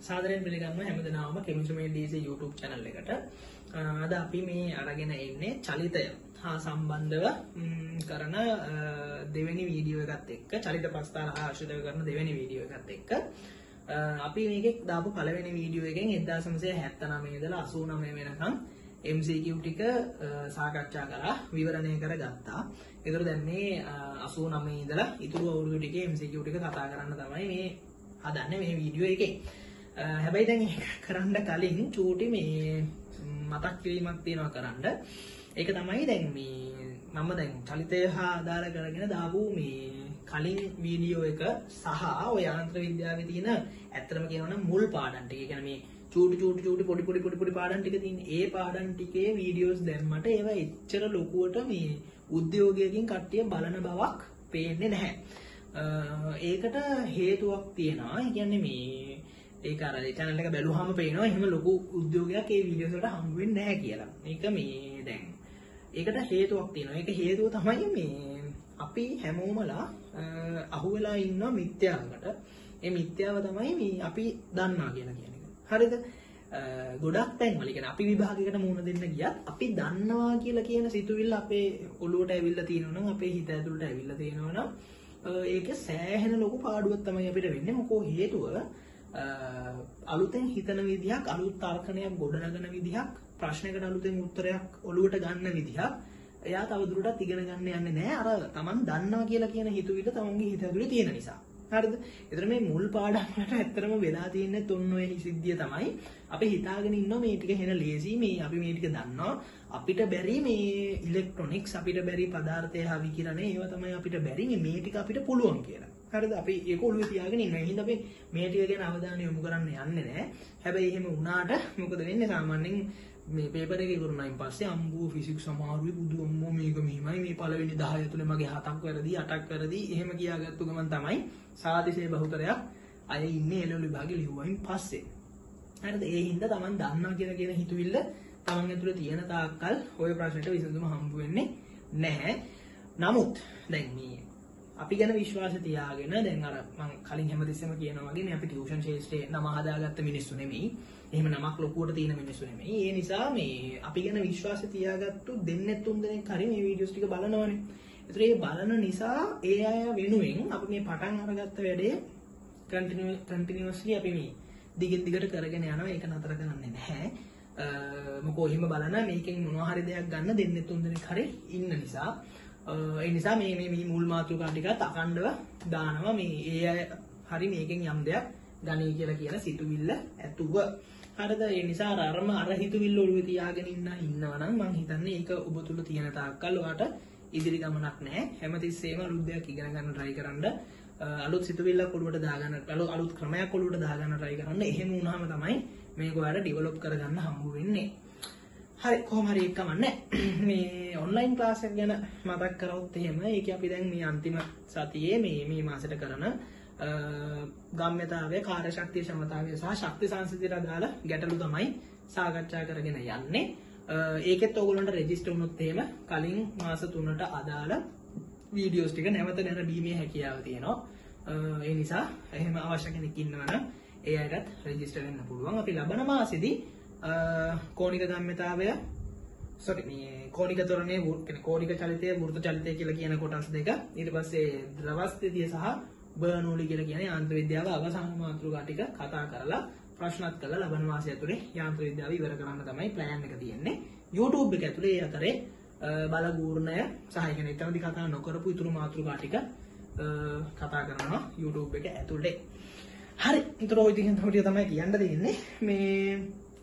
සාදරයෙන් පිළිගන්නවා හැමදෙනාම Chemistry Made Easy YouTube channel එකට. අද අපි මේ අරගෙන ඉන්නේ චලිතය හා සම්බන්ධව කරන දෙවෙනි වීඩියෝ එකත් එක්ක චලිත ප්‍රස්ථාර හා ආශ්‍රිතව කරන දෙවෙනි වීඩියෝ එකත් එක්ක අපි මේකේ දාපු පළවෙනි වීඩියෝ එකෙන් 1979 ඉඳලා 89 වෙනකම් MCQ ටික සාකච්ඡා කරලා විවරණය කරගත්තා. ඒතර දැන් මේ 89 ඉඳලා ඉතුරු අවුරුදු ටිකේ MCQ ටික කතා කරන්න තමයි මේ හදන්නේ මේ වීඩියෝ එකේ. හැබැයි දැන් කරන්න කලින් චූටි මේ මතක් කිරීමක් තියෙනවා කරන්න. ඒක තමයි දැන් මේ මම දැන් චලිතය හා අදාළ කරගෙන දාපු මේ කලින් වීඩියෝ එක සහ ඔය යාන්ත්‍ර විද්‍යාවේ තියෙන ඇත්තටම කියනවනම් මුල් පාඩම් ටික. ඒ කියන්නේ මේ චූටි පොඩි පාඩම් ටික තියෙන ඒ පාඩම් ටිකේ වීඩියෝස් දැම්මට ඒවා එච්චර ලොකුවට මේ උද්‍යෝගයකින් කට්ටිය බලන බවක් පේන්නේ නැහැ. ඒකට හේතුවක් තියෙනවා. ඒ කියන්නේ මේ ඒක අර channel එක බැලුවාම පේනවා එහෙම ලොකු උද්‍යෝගයක් ඒ වීඩියෝස් වලට හම්බ වෙන්නේ නැහැ කියලා. ඒක මේ දැන් ඒකට හේතුවක් තියෙනවා. ඒක හේතුව තමයි මේ අපි හැමෝමලා අහුවෙලා ඉන්න මිත්‍යාවකට. ඒ මිත්‍යාව තමයි මේ අපි දන්නවා කියලා කියන එක. හරිද? ගොඩක් තැන්වල කියන්නේ අපි විභාගයකට මුහුණ දෙන්න ගියත් අපි දන්නවා කියලා කියන සිතුවිල්ල අපේ ඔළුවට ඇවිල්ලා තියෙනවා නම් අපේ හිත ඇතුළට ඇවිල්ලා තියෙනවා නම් ඒක සෑහෙන ලොකු පාඩුවක් තමයි අපිට වෙන්නේ. මොකෝ හේතුව අලුතෙන් හිතන විදිහක්, අලුත් තර්කණයක් ගොඩනගන විදිහක්, ප්‍රශ්නයකට අලුතෙන් උත්තරයක් ඔළුවට ගන්න විදිහක් එයා තවදුරටත් ඉගෙන ගන්න යන්නේ නැහැ. අර Taman දන්නවා කියලා කියන හිතුවිල්ල තමන්ගේ හිත ඇතුලේ තියෙන නිසා. හරිද? ඒතර මේ මුල් පාඩම් වලට ඇත්තටම වෙලා තියෙන්නේ ඔන්න ඔය සිද්ධිය තමයි. අපි හිතාගෙන ඉන්නවා මේ ටික හෙන ලේසි, මේ අපි මේ ටික දන්නවා. අපිට බැරි මේ ඉලෙක්ට්‍රොනික්ස්, අපිට බැරි පදාර්ථය හා විකිරණය, ඒවා තමයි අපිට බැරි. මේ ටික අපිට පුළුවන් කියලා. හරිද? අපි ඒක ඔළුවේ තියාගෙන ඉන්නවා. ඒ හින්දා අපි මේ ටික ගැන අවධානය යොමු කරන්න යන්නේ නැහැ. හැබැයි එහෙම වුණාට මොකද වෙන්නේ? සාමාන්‍යයෙන් මේ පේපර් එක ඉවරුනායින් පස්සේ අම්බෝ ෆිසික්ස් අමාරුයි බුදු අම්මෝ මේක මෙහිමයි මේ පළවෙනි 10 ඇතුලේ මගේ 7ක් වැරදි 8ක් වැරදි එහෙම කියාගත්තු ගමන් තමයි සාදිසේ බහුතරයක් අය ඉන්නේ එළවලු විභාගේ ලිව්වයින් පස්සේ. හරිද? ඒ හින්දා Taman දන්නවා කියන හිතුවිල්ල Taman ඇතුලේ තියෙන තාක්කල් ওই ප්‍රශ්නෙට විසඳුම හම්බ වෙන්නේ නැහැ. නමුත් දැන් මේ අපි ගැන විශ්වාස තියාගෙන දැන් අර මම කලින් හැමතිස්සෙම කියනවා වගේ මේ අපි ටියුෂන් ශාස්ත්‍රයේ නම හදාගත්ත මිනිස්සු නෙමෙයි. එහෙම නමක් ලොකුවට තියෙන මිනිස්සු නෙමෙයි. ඒ නිසා මේ අපි ගැන විශ්වාස තියාගත්තු දෙන්නේ තුන් දෙනෙක් හරි මේ වීඩියෝස් ටික බලනවනේ. ඒතර ඒ බලන නිසා ඒ අය වෙනුවෙන් අපි මේ පටන් අරගත්ත වැඩේ කන්ටිනියුස්ලි අපි මේ දිගින් දිගට කරගෙන යනවා. ඒක නතර කරන්නේ නැහැ. මොකෝ එහෙම බලන මේකෙන් මොනවා හරි දෙයක් ගන්න දෙන්නේ තුන් දෙනෙක් හරි ඉන්න නිසා ඒ නිසා මේ මුල් මාතෘකා ටිකත් අකණ්ඩව දානවා. මේ ඒ අය හරි මේකෙන් යම් දෙයක් ගණී කියලා කියන සිතුවිල්ල ඇතුව. හරිද? ඒ නිසා අර හිතුවිල්ල ඔළුවේ තියාගෙන ඉන්නවනම් මම හිතන්නේ ඒක ඔබ තුල තියෙන තාක්කල් ඔයාට ඉදිරි ගමනක් නැහැ. හැමතිස්සෙම අලුත් දෙයක් ඉගෙන ගන්න try කරන්න, අලුත් සිතුවිල්ලක් ඔළුවට දාගන්න, අලුත් ක්‍රමයක් ඔළුවට දාගන්න try කරන්න. එහෙම වුණාම තමයි මේක ඔයාලට ඩෙවලොප් කරගන්න හම්බ වෙන්නේ. හරි, කොහොම හරි එක්කමන්නේ මේ ඔන්ලයින් ක්ලාස් එක ගැන මතක් කරවුත් එහෙම ඒක අපි දැන් මේ අන්තිම සතියේ මේ මාසෙට කරන ගම්‍යතාවය, කාර්යශක්තිය, ක්ෂමතාවය සහ ශක්ති සංසිඳිතට අදාළ ගැටලු තමයි සාකච්ඡා කරගෙන යන්නේ. ඒකෙත් ඔයගොල්ලන්ට රෙජිස්ටර් වුණොත් එහෙම කලින් මාස 3ට අදාළ වීඩියෝස් ටික නැවත නැරඹීමේ හැකියාව තියෙනවා. ඒ නිසා එහෙම අවශ්‍ය කෙනෙක් ඉන්නවා නම් ඒ අයටත් රෙජිස්ටර් වෙන්න පුළුවන්. අපි ලබන මාසෙදී කෝණික ගම්‍යතාවය මේ කෝණික ත්වරණයේ කෝණික චලිතය, වෘත්ත චලිතය කියලා කියන කොටස් දෙක, ඊට පස්සේ ද්‍රව ස්ථිතිය සහ බර්නෝලි කියලා කියන යාන්ත්‍ර විද්‍යාව අවසාන මාතෘකා ටික කතා කරලා ප්‍රශ්නත් කරලා ලබන මාසය ඇතුලේ යාන්ත්‍ර විද්‍යාව ඉවර කරන්න තමයි ප්ලෑන් එක තියෙන්නේ. YouTube එක ඇතුලේ ඒ අතරේ බලගූර්ණය සහ ඒ කියන්නේ එතනදී කතා නොකරපු ඉතුරු මාතෘකා ටික කතා කරනවා YouTube එක ඇතුලේ. හරි, ඊටර ඔය ටිකෙන් තමයි කියන්න දෙන්නේ. මේ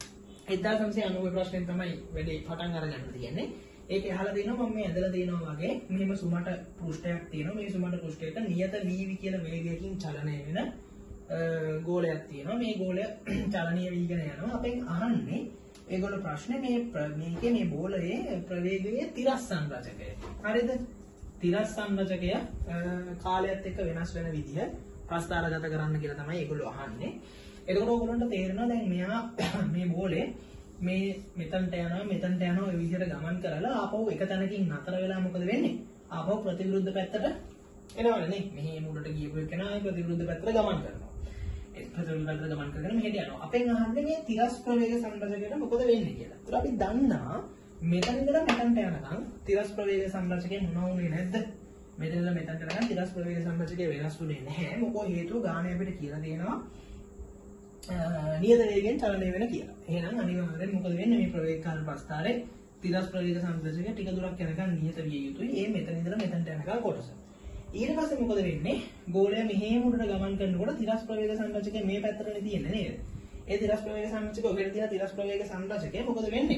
1990 ප්‍රශ්නෙන් තමයි වැඩි පටන් අරගන්න තියෙන්නේ. ඒක අහලා දෙනවා මම මේ ඇදලා දෙනවා වගේ මෙහෙම සුමට පෘෂ්ඨයක් තියෙනවා. මේ සුමට පෘෂ්ඨයට නියත v කියලා වේගයකින් චලනය වෙන ගෝලයක් තියෙනවා. මේ ගෝලය චලනීය වීගෙන යනවා. අපෙන් අහන්නේ ඒගොල්ලෝ ප්‍රශ්නේ මේකේ මේ බෝලයේ ප්‍රවේගයේ තිරස්සන් රචකය. හරිද? තිරස්සන් රචකය කාලයත් එක්ක වෙනස් වෙන විදිහ ප්‍රස්ථාරගත කරන්න කියලා තමයි ඒගොල්ලෝ අහන්නේ. එතකොට ඔයගොල්ලන්ට තේරෙනවා දැන් මෙයා මේ බෝලේ මේ මෙතනට යනවා ඔය විදිහට ගමන් කරලා ආපහු එක තැනකින් නතර වෙලා මොකද වෙන්නේ? ආපහු ප්‍රතිවිරුද්ධ පැත්තට එනවනේ නේ. මෙහි මුලට ගියපු එකනා ප්‍රතිවිරුද්ධ පැත්තට ගමන් කරනවා. ප්‍රතිවිරුද්ධ පැත්තට ගමන් කරගෙන මෙහෙට යනවා. අපෙන් අහන්නේ මේ තිරස් ප්‍රවේග සංරචකයට මොකද වෙන්නේ කියලා. ඒතර අපි දන්නා මෙතන ඉඳලා මෙතනට යනකම් තිරස් ප්‍රවේග සංරචකය මොනවා වුනේ නැද්ද? මෙතන ඉඳලා මෙතනට යනකම් තිරස් ප්‍රවේග සංරචකය වෙනස් වුනේ නැහැ. මොකෝ හේතුව ගානේ අපිට කියලා දෙනවා නියත වේගයෙන් චලනය වෙන කියලා. එහෙනම් අනිවාර්යෙන් මොකද වෙන්නේ මේ ප්‍රවේගකාර ප්‍රස්ථාරේ තිරස් ප්‍රවේග සංරචකය ටික දුරක් යනකම් නියත විය යුතුයි. ඒ මෙතන ඉඳලා මෙතනට යනකම් කොටස. ඊට පස්සේ මොකද වෙන්නේ? ගෝලය මෙහෙම උඩට ගමන් කරනකොට තිරස් ප්‍රවේග සංරචකය මේ පැත්තටනේ තියෙන්නේ නේද? ඒ තිරස් ප්‍රවේග සංරචකය ඔකට තියෙන තිරස් ප්‍රවේග සංරචකය මොකද වෙන්නේ?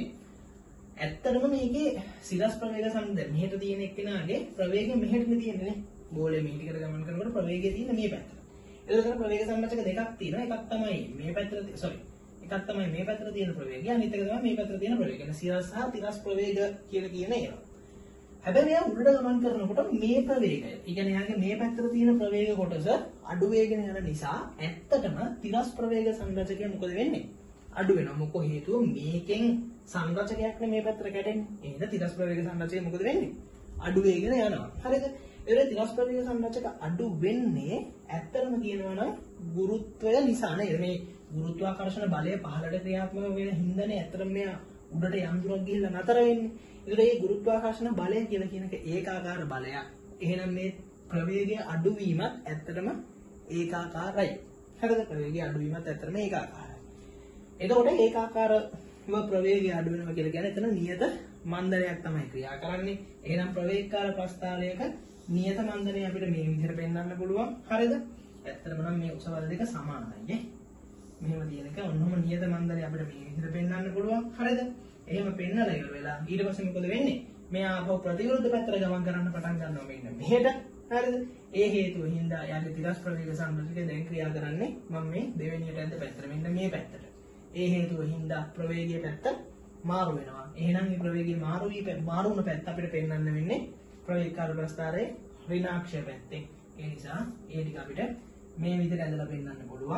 ඇත්තටම මේකේ සිරස් ප්‍රවේග සංද මෙහෙට තියෙන එක්කෙනාගේ ප්‍රවේගය මෙහෙටනේ තියෙන්නේ නේ. ගෝලය මේ ටිකට ගමන් කරනකොට ප්‍රවේගය තියෙන්නේ මේ පැත්තට. එතකොට ප්‍රවේග සංරචක දෙකක් තියෙනවා. එකක් තමයි මේ පැත්තට එකක් තමයි මේ පැත්තට තියෙන ප්‍රවේගය. අනිත් එක තමයි මේ පැත්තට තියෙන ප්‍රවේගය. සිරස් සහ තිරස් ප්‍රවේග කියලා කියන ඒවා. හැබැයි මෙයා උඩට ගමන් කරනකොට මේ ප්‍රවේගය, ඒ කියන්නේ එයාගේ මේ පැත්තට තියෙන ප්‍රවේග කොටස අඩු වේගෙන යන නිසා ඇත්තටම තිරස් ප්‍රවේග සංරචකය මොකද වෙන්නේ? අඩු වෙනවා. මොකෝ හේතුව මේකෙන් සංරචකයක් නේ මේ පැත්තට කැඩෙන්නේ. එහෙනම් තිරස් ප්‍රවේග සංරචකය මොකද වෙන්නේ? අඩු වේගෙන යනවා. හරිද? ඒ තිරස් ප්‍රවේග සංරචක අඩු වෙන්නේ ඇත්තටම කියනවා නම් ගුරුත්වය නිසා නේද? මේ ගුරුත්වාකර්ෂණ බලය පහළට ක්‍රියාත්මක වෙන හින්දානේ ඇත්තටම මෙයා උඩට යම් දුරක් ගිහිල්ලා නතර වෙන්නේ. ඒකට මේ ගුරුත්වාකර්ෂණ බලය කියලා කියන එක ඒකාකාර බලයක්. එහෙනම් මේ ප්‍රවේගය අඩු වීමත් ඇත්තටම ඒකාකාරයි. හරිද? ප්‍රවේගය අඩු වීමත් ඇත්තටම ඒකාකාරයි. එතකොට ඒකාකාරව ප්‍රවේගය අඩු වෙනවා කියලා කියන්නේ එතන නියත මන්දනයක් තමයි ක්‍රියා කරන්නේ. එහෙනම් ප්‍රවේගකාර ප්‍රස්ථාරයක නියත මන්දනය අපිට මේ විදිහට පෙන්වන්න පුළුවන්. හරිද? ඇත්තටම නම් මේ උසවල දෙක සමානයි නේ. මෙහෙම තියෙන එක ඔන්නම නියත මන්දනය අපිට මේ විදිහට පෙන්වන්න පුළුවන්. හරිද? එහෙම පෙන්නලා ඉවර වෙලා ඊට පස්සේ මොකද වෙන්නේ? මෙයා ආපහු ප්‍රතිවිරුද්ධ පැත්තට ගමන් කරන්න පටන් ගන්නවා මෙන්න මෙහෙට. හරිද? ඒ හේතුව හින්දා යාගේ තිරස් ප්‍රවේග සංරචකය දැන් ක්‍රියා කරන්නේ මම මේ දෙවෙනියට ඇද්ද පැත්තට මෙන්න මේ පැත්තට. ඒ හේතුව හින්දා ප්‍රවේගයේ පැත්ත මාරු වෙනවා. එහෙනම් මේ ප්‍රවේගයේ මාරු වුණ පැත්ත අපිට පෙන්වන්න වෙන්නේ ප්‍රවේගකාර ප්‍රස්ථාරයේ ඍණාක්ෂය පැත්තේ. ඒ නිසා ඒ ටික අපිට මේ විදිහට ඇඳලා පෙන්වන්න පුළුවන්.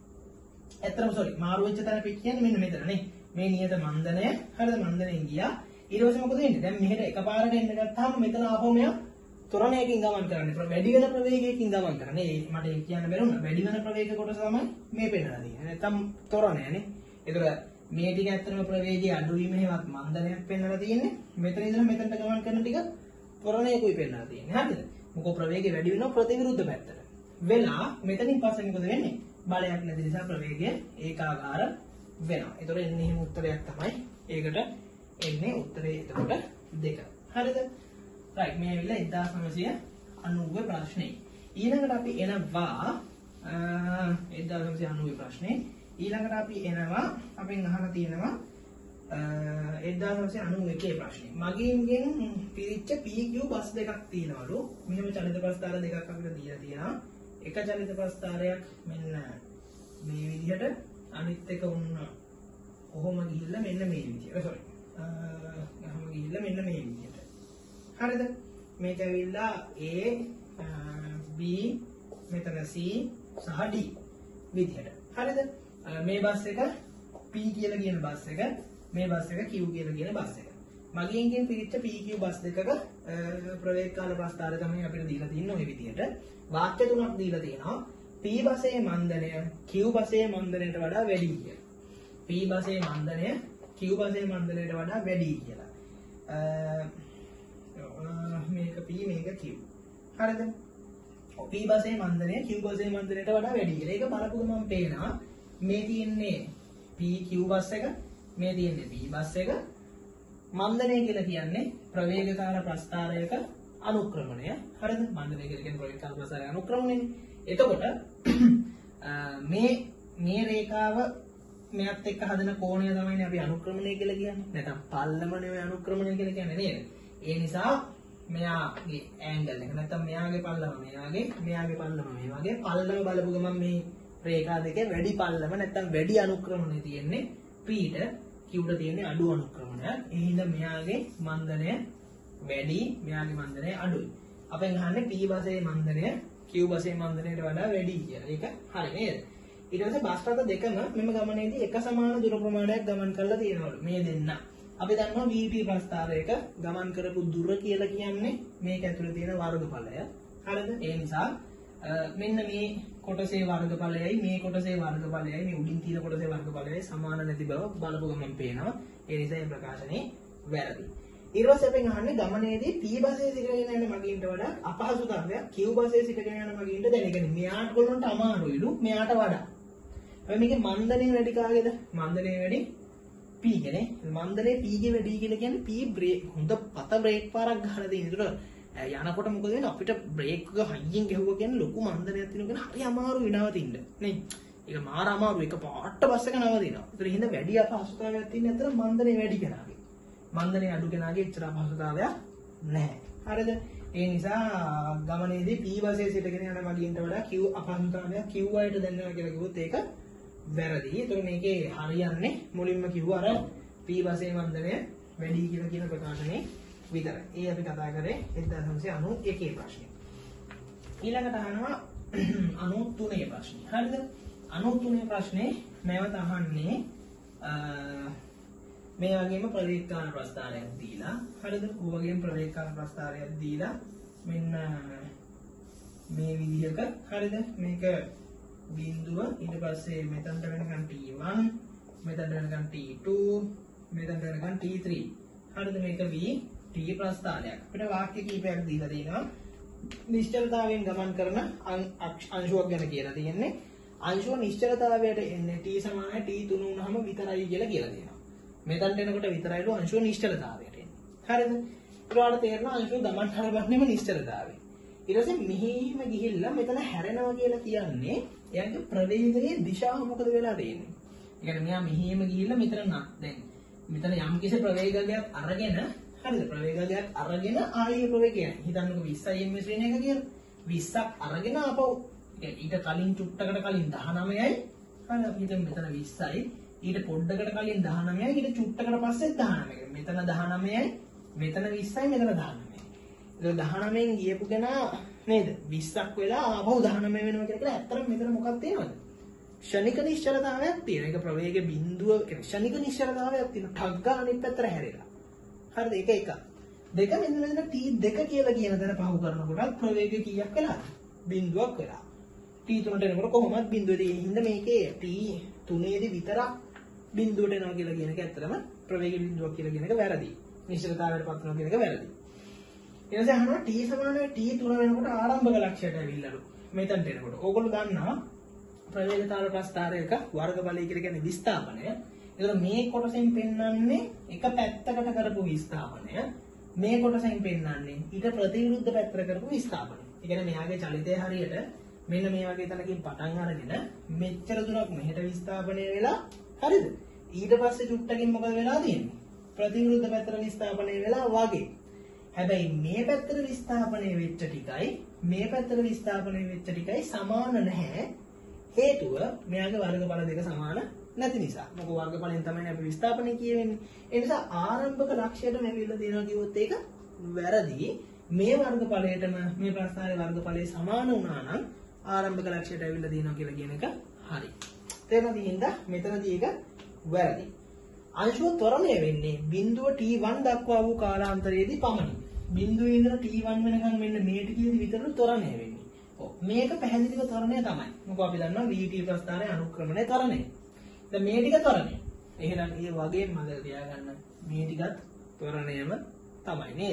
ඇත්තටම මාරු වෙච්ච තැන අපි කියන්නේ මෙන්න මෙතන නේ. මේ නියත මන්දනය හරිද? මන්දනයෙන් ගියා. ඊට පස්සේ මොකද වෙන්නේ? දැන් මෙහෙට එකපාරට එන්න ගත්තාම මෙතන ආපහු මෙයා ත්වරණයකින් ගමන් කරන්නේ. වැඩි වෙන ප්‍රවේගයකින් ගමන් කරන්නේ. මට ඒක කියන්න බැරුණා. වැඩි වෙන ප්‍රවේග කොටස තමයි මේ පෙන්නලා තියෙන්නේ. නැත්තම් ත්වරණයනේ. ඒතර මේ ටික ඇත්තටම ප්‍රවේගයේ අඩු වීම හේවත් මන්දනයක් පෙන්නලා තියෙන්නේ. මෙතන ඉඳලා මෙතනට ගමන් කරන ටික ත්වරණයකුයි පෙන්නලා තියෙන්නේ. හරිද? මොකෝ ප්‍රවේගය වැඩි වෙනවා ප්‍රතිවිරුද්ධ පැත්තට. වෙලා මෙතනින් පස්සේ මොකද වෙන්නේ? බලයක් නැති නිසා ප්‍රවේගය ඒකාකාර වෙනවා. ඒතර එන්නේ එහෙම උත්තරයක් තමයි. ඒකට එන්නේ උත්තරේ එතකොට 2. හරිද? right මේ ඇවිල්ලා 1990 ප්‍රශ්නේ. ඊළඟට අපි එනවා 1990 ප්‍රශ්නේ. ඊළඟට අපි එනවා අපෙන් අහලා තියෙනවා 1991 ප්‍රශ්නේ. මගින්ගෙන් පිරිච්ච PQ බස් දෙකක් තියෙනවලු. මෙහෙම චලිත ප්‍රස්ථාර දෙකක් අපිට දීලා තියෙනවා. එක චලිත ප්‍රස්ථාරයක් මෙන්න මේ විදිහට අනිත් එක උන්න කොහොම ගිහිල්ලා මෙන්න මේ විදිහට. කොහොම ගිහිල්ලා මෙන්න මේ විදිහට. හරිද? මේක ඇවිල්ලා A B මෙතන C සහ D විදිහට. හරිද? මේ බස් එක P කියලා කියන බස් එක, මේ බස් එක Q කියලා කියන බස් එක. මගින්ගෙන් පිරිච්ච PQ බස් දෙකක ප්‍රවේගකාල ප්‍රස්ථාරය තමයි අපිට දීලා තියෙන්නේ ඔය විදිහට. වාක්‍ය තුනක් දීලා තියෙනවා. P බසයේ මන්දනය Q බසයේ මන්දනයට වඩා වැඩි කියලා. P බසයේ මන්දනය Q බසයේ මන්දනයට වඩා වැඩි කියලා. මේක P මේක Q. හරිද? P බසයේ මන්දනය Q බසයේ මන්දනයට වඩා වැඩි කියලා. ඒක බලපු ගමන් පේනවා මේ තියෙන්නේ PQ බස් එක, මේ තියෙන්නේ P බස් එක. මන්දනය කියලා කියන්නේ ප්‍රවේගකාර ප්‍රස්ථාරයක අනුක්‍රමණය. හරිද? මන්දනය කියලා කියන්නේ ප්‍රවේගකාර ප්‍රස්ථාරයක අනුක්‍රමණයනේ. එතකොට මේ රේඛාව මෙයත් එක්ක හදන කෝණය තමයි අපි අනුක්‍රමණය කියලා කියන්නේ. නැත්නම් පල්ලමනේ ඔය අනුක්‍රමණය කියලා කියන්නේ නේද? ඒ නිසා මෙයාගේ ඇන්ගල් එක නැත්නම් මෙයාගේ පල්ලම මෙයාගේ පල්ලම මේ වගේ පල්ලම බලපු ගමන් මේ රේඛා දෙකේ වැඩි පල්ලම නැත්නම් වැඩි අනුක්‍රමණය තියෙන්නේ P ට Q ට තියෙන්නේ අඩු අනුක්‍රමණයක්. ඒ හින්දා මෙයාගේ මන්දනය වැඩි, මෙයාගේ මන්දනය අඩුයි. අපෙන් අහන්නේ P බසයේ මන්දනය Q බසයේ මන්දනයට වඩා වැඩි කියලා. ඒක හරි නේද? ඊට පස්සේ බස් රථ දෙකම මෙම ගමනේදී එක සමාන දුර ප්‍රමාණයක් ගමන් කරලා තියෙනවලු මේ දෙන්න. අපි දන්නවා VP ප්‍රස්ථාරයක ගමන් කරපු දුර කියලා කියන්නේ මේක ඇතුලේ තියෙන වර්ගඵලය. හරිද? ඒ නිසා මෙන්න මේ කොටසේ වර්ගඵලයයි මේ කොටසේ වර්ගඵලයයි මේ උඩින් තියෙන කොටසේ වර්ගඵලයයි සමාන නැති බව බලපු ගමන් පේනවා. ඒ නිසා මේ ප්‍රකාශනේ වැරදි. ඊට පස්සේ අපෙන් අහන්නේ ගමනේදී P බසයේ සිටගෙන යන මගීන්ට වඩා අපහසුතාවයක් Q බසයේ සිටගෙන යන මගීන්ට දැනෙන්නේ. මෙයාට ගොල්ලන්ට අමාරුයිලු මෙයාට වඩා. හැබැයි මේකේ මන්දනේ වැඩි කාගේද? මන්දනේ වැඩි P ගේ. මන්දනේ P ගේ වැඩි කියලා කියන්නේ P බ්‍රේක් හොඳ පත බ්‍රේක් පාරක් ගහලා තියෙන. ඒතර යනකොට මොකද වෙන්නේ? අපිට බ්‍රේක් එක හයියෙන් ගැහුවා කියන්නේ ලොකු මන්දනයක් තියෙනවා. හරි අමාරු විනවතින්න. නේ? ඒක මාර අමාරු එක පාට බස් එක නවතිනවා. ඒතර හින්දා වැඩි අපහසුතාවයක් තියෙන අතර මන්දනේ වැඩි කෙනාගේ. මන්දනේ අඩු කෙනාගේ එච්චර අපහසුතාවයක් නැහැ. හරිද? ඒ නිසා ගමනේදී P බසයේ සිටගෙන යන මගින්ට වඩා Q අපහසුතාවයක් Q වලට දැනෙනවා කියලා කිව්වොත් ඒක වැරදි. ඒතර මේකේ හරියන්නේ මුලින්ම කිව්ව අර P බසයේ මන්දනය වැඩි කියලා කියන ප්‍රකාශනේ විතරයි. ඒ අපි කතා කරේ 1991 ප්‍රශ්නේ. ඊළඟට අහනවා 93 ප්‍රශ්නේ. හරිද? 93 ප්‍රශ්නේ මේවත් අහන්නේ මේ වගේම ප්‍රවේගකාන ප්‍රස්ථාරයක් දීලා හරිද? ඔය වගේම ප්‍රවේගකාන ප්‍රස්ථාරයක් දීලා මෙන්න මේ විදිහක හරිද? මේක බිඳුව ඊට පස්සේ මෙතනට වෙනකන් T1 මෙතනට වෙනකන් T2 මෙතනට වෙනකන් T3 හරිද? මේක V T ප්‍රස්ථාරයක්. අපිට වාක්‍ය කීපයක් දීලා තියෙනවා. නිශ්චලතාවයෙන් ගමන් කරන අංශුවක් ගැන කියලා තියෙන්නේ. අංශුව නිශ්චලතාවයට එන්නේ T සමානයි T3 වුණාම විතරයි කියලා තියෙනවා. මෙතනට එනකොට විතරයිලු අංශුව නිශ්චලතාවයට එන්නේ. හරිද? ඊට තේරෙනවා අංශුව ගමන් හරවන්නේම නිශ්චලතාවය. ඊට පස්සේ මෙහිම ගිහිල්ලා මෙතන හැරෙනවා කියලා කියන්නේ එයාගේ ප්‍රවේගයේ දිශාව මොකද වෙලා තියෙන්නේ? ඒ කියන්නේ මෙයා මෙහිම ගිහිල්ලා මෙතන දැන් මෙතන යම් කිසි ප්‍රවේගයක් අරගෙන හරිද? ප්‍රවේගයක් අරගෙන ආයේ ප්‍රවේගය. හිතන්නකෝ 20යි ms වෙන එක කියලා. 20ක් අරගෙන ආපහු ඊට කලින් චුට්ටකට කලින් 19යි. හරිද? අපි හිතමු මෙතන 20යි. ඊට පොඩ්ඩකට කලින් 19යි. ඊට චුට්ටකට පස්සේ 19යි. මෙතන 19යි. මෙතන 20යි. මෙතන 19යි. ඒක 19න් ගියපු කෙනා නේද? 20ක් වෙලා ආපහු 19 වෙනවා කියලා ඇත්තටම මෙතන මොකක්ද තියෙනවද? ක්ෂණික නිශ්චලතාවයක් තියෙන. ඒක ප්‍රවේග බිඳුව කියන්නේ ක්ෂණික නිශ්චලතාවයක් තියෙන. ටග් ගන්න අනිත් පැත්තට හැරෙලා. හරිද? ඒක එකක්. දෙක මෙන්න T2 කියලා කියන දන පහු කරනකොට ප්‍රවේගය කීයක් වෙලාද? බිඳුවක් වෙලා. T3ට එනකොට කොහොමද බිඳුවේ තියෙන්නේ? හින්දා මේකේ T3ේදී විතරක් බිඳුවට එනවා කියලා කියන එක ඇත්තටම ප්‍රවේග බිඳුවක් කියලා කියන එක වැරදි. නිශ්චලතාවයට පත් වෙනවා කියන එක වැරදි. ඊට පස්සේ අහනවා T සමානයි T3 වෙනකොට ආරම්භක ලක්ෂයට ඇවිල්ලාලු. මෙතනට එනකොට. ඕගොල්ලෝ දන්නවා ප්‍රවේගතාවල ප්‍රස්ථාරයක වර්ගඵලය කියලා කියන්නේ විස්ථාපනය. ඒතර මේ කොටසෙන් පෙන්වන්නේ එක පැත්තකට කරපු විස්ථාපනය. මේ කොටසෙන් පෙන්වන්නේ ඊට ප්‍රතිවිරුද්ධ පැත්තට කරපු විස්ථාපනය. ඒ කියන්නේ මෙයාගේ චලිතය හරියට මෙන්න මේ වගේ තැනකින් පටන් අරගෙන මෙච්චර දුරක් මෙහෙට විස්ථාපනය වෙලා හරිද? ඊට පස්සේ චුට්ටකින් මොකද වෙලා තියෙන්නේ? ප්‍රතිවිරුද්ධ පැත්තට විස්ථාපනය වෙලා වගේ. හැබැයි මේ පැත්තට විස්ථාපනය වෙච්ච ටිකයි මේ පැත්තට විස්ථාපනය වෙච්ච ටිකයි සමාන නැහැ. හේතුව මෙයාගේ වර්ගඵල දෙක සමාන නැති නිසා. මොකද වර්ගඵලෙන් තමයි අපි විස්ථාපනය කියවෙන්නේ. ඒ නිසා ආරම්භක ලක්ෂයට මෙවිල්ල දෙනවා කිව්වොත් ඒක වැරදි. මේ වර්ගඵලයටම මේ ප්‍රස්ථාරයේ වර්ගඵලයේ සමාන වුණා නම් ආරම්භක ලක්ෂයට ඇවිල්ලා දිනනවා කියලා කියන එක හරි. තේරුණාද? හින්දා මෙතනදී ඒක වැරදි. අංශුව ත්වරණය වෙන්නේ බිඳුව T1 දක්වා වූ කාලාන්තරයේදී පමණි. බිඳුවේ ඉඳලා T1 වෙනකන් මෙන්න මේ ටිකේදී විතරලු ත්වරණය වෙන්නේ. ඔව් මේක පැහැදිලිව ත්වරණය තමයි. මොකද අපි දන්නවා VT ප්‍රස්ථාරයේ අනුක්‍රමණය ත්වරණය. දැන් මේ ටික ත්වරණය. එහෙනම් මේ වගේ මතක තියාගන්න මේ ටිකත් ත්වරණයම තමයි නේද?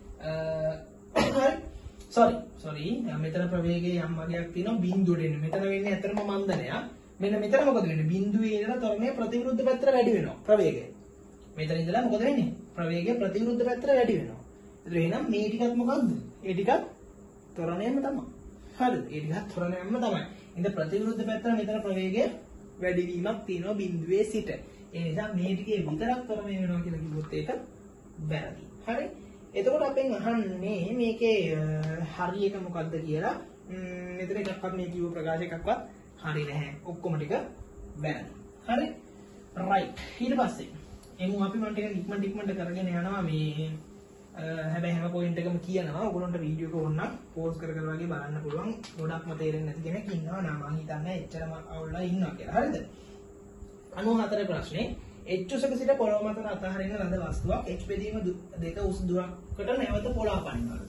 sorry මෙතන ප්‍රවේගයේ යම් වගේක් තියෙනවා බිඳුවට එන්නේ. මෙතන වෙන්නේ ඇත්තටම මන්දනයක්. මෙන්න මෙතන මොකද වෙන්නේ? බිඳුවේ ඉඳලා ත්වරණය ප්‍රතිවිරුද්ධ පැත්තට වැඩි වෙනවා ප්‍රවේගය. මෙතන ඉඳලා මොකද වෙන්නේ? ප්‍රවේගය ප්‍රතිවිරුද්ධ පැත්තට වැඩි වෙනවා. ඒතර එහෙනම් මේ ටිකත් මොකද්ද? ඒ ටිකත් ත්වරණයම තමයි. හරිද? ඒ ටිකත් ත්වරණයම තමයි. ඉතින් ප්‍රතිවිරුද්ධ පැත්තට මෙතන ප්‍රවේගය වැඩි වීමක් තියෙනවා බිඳුවේ සිට. ඒ නිසා මේ ටිකේ විතරක් ත්වරණය වෙනවා කියලා කිව්වොත් ඒක වැරදි. හරි? එතකොට අපෙන් අහන්නේ මේකේ හරි එක මොකද්ද කියලා. මෙතන එකක්වත් මේ කිව්ව ප්‍රකාශ එකක්වත් හරි නැහැ. ඔක්කොම ටික වැරදි. හරි? රයිට්. ඊට පස්සේ එමු අපි මම ටික ඉක්මනට කරගෙන යනවා මේ හැබැයි හැම පොයින්ට් එකම කියනවා. ඔයගොල්ලන්ට වීඩියෝ එක ඕන නම් පෝස් කර කර වගේ බලන්න පුළුවන්. ගොඩක්ම තේරෙන්නේ නැති කෙනෙක් ඉන්නවා නම් මම හිතන්නේ එච්චරම අවුල්ලා ඉන්නවා කියලා. හරිද? 94 ප්‍රශ්නේ H උසක සිට පොළොව මත අතහරින ලද වස්තුවක් H බෙදීම දෙක උස් දුරකට නැවත පොළාපන්නවලු.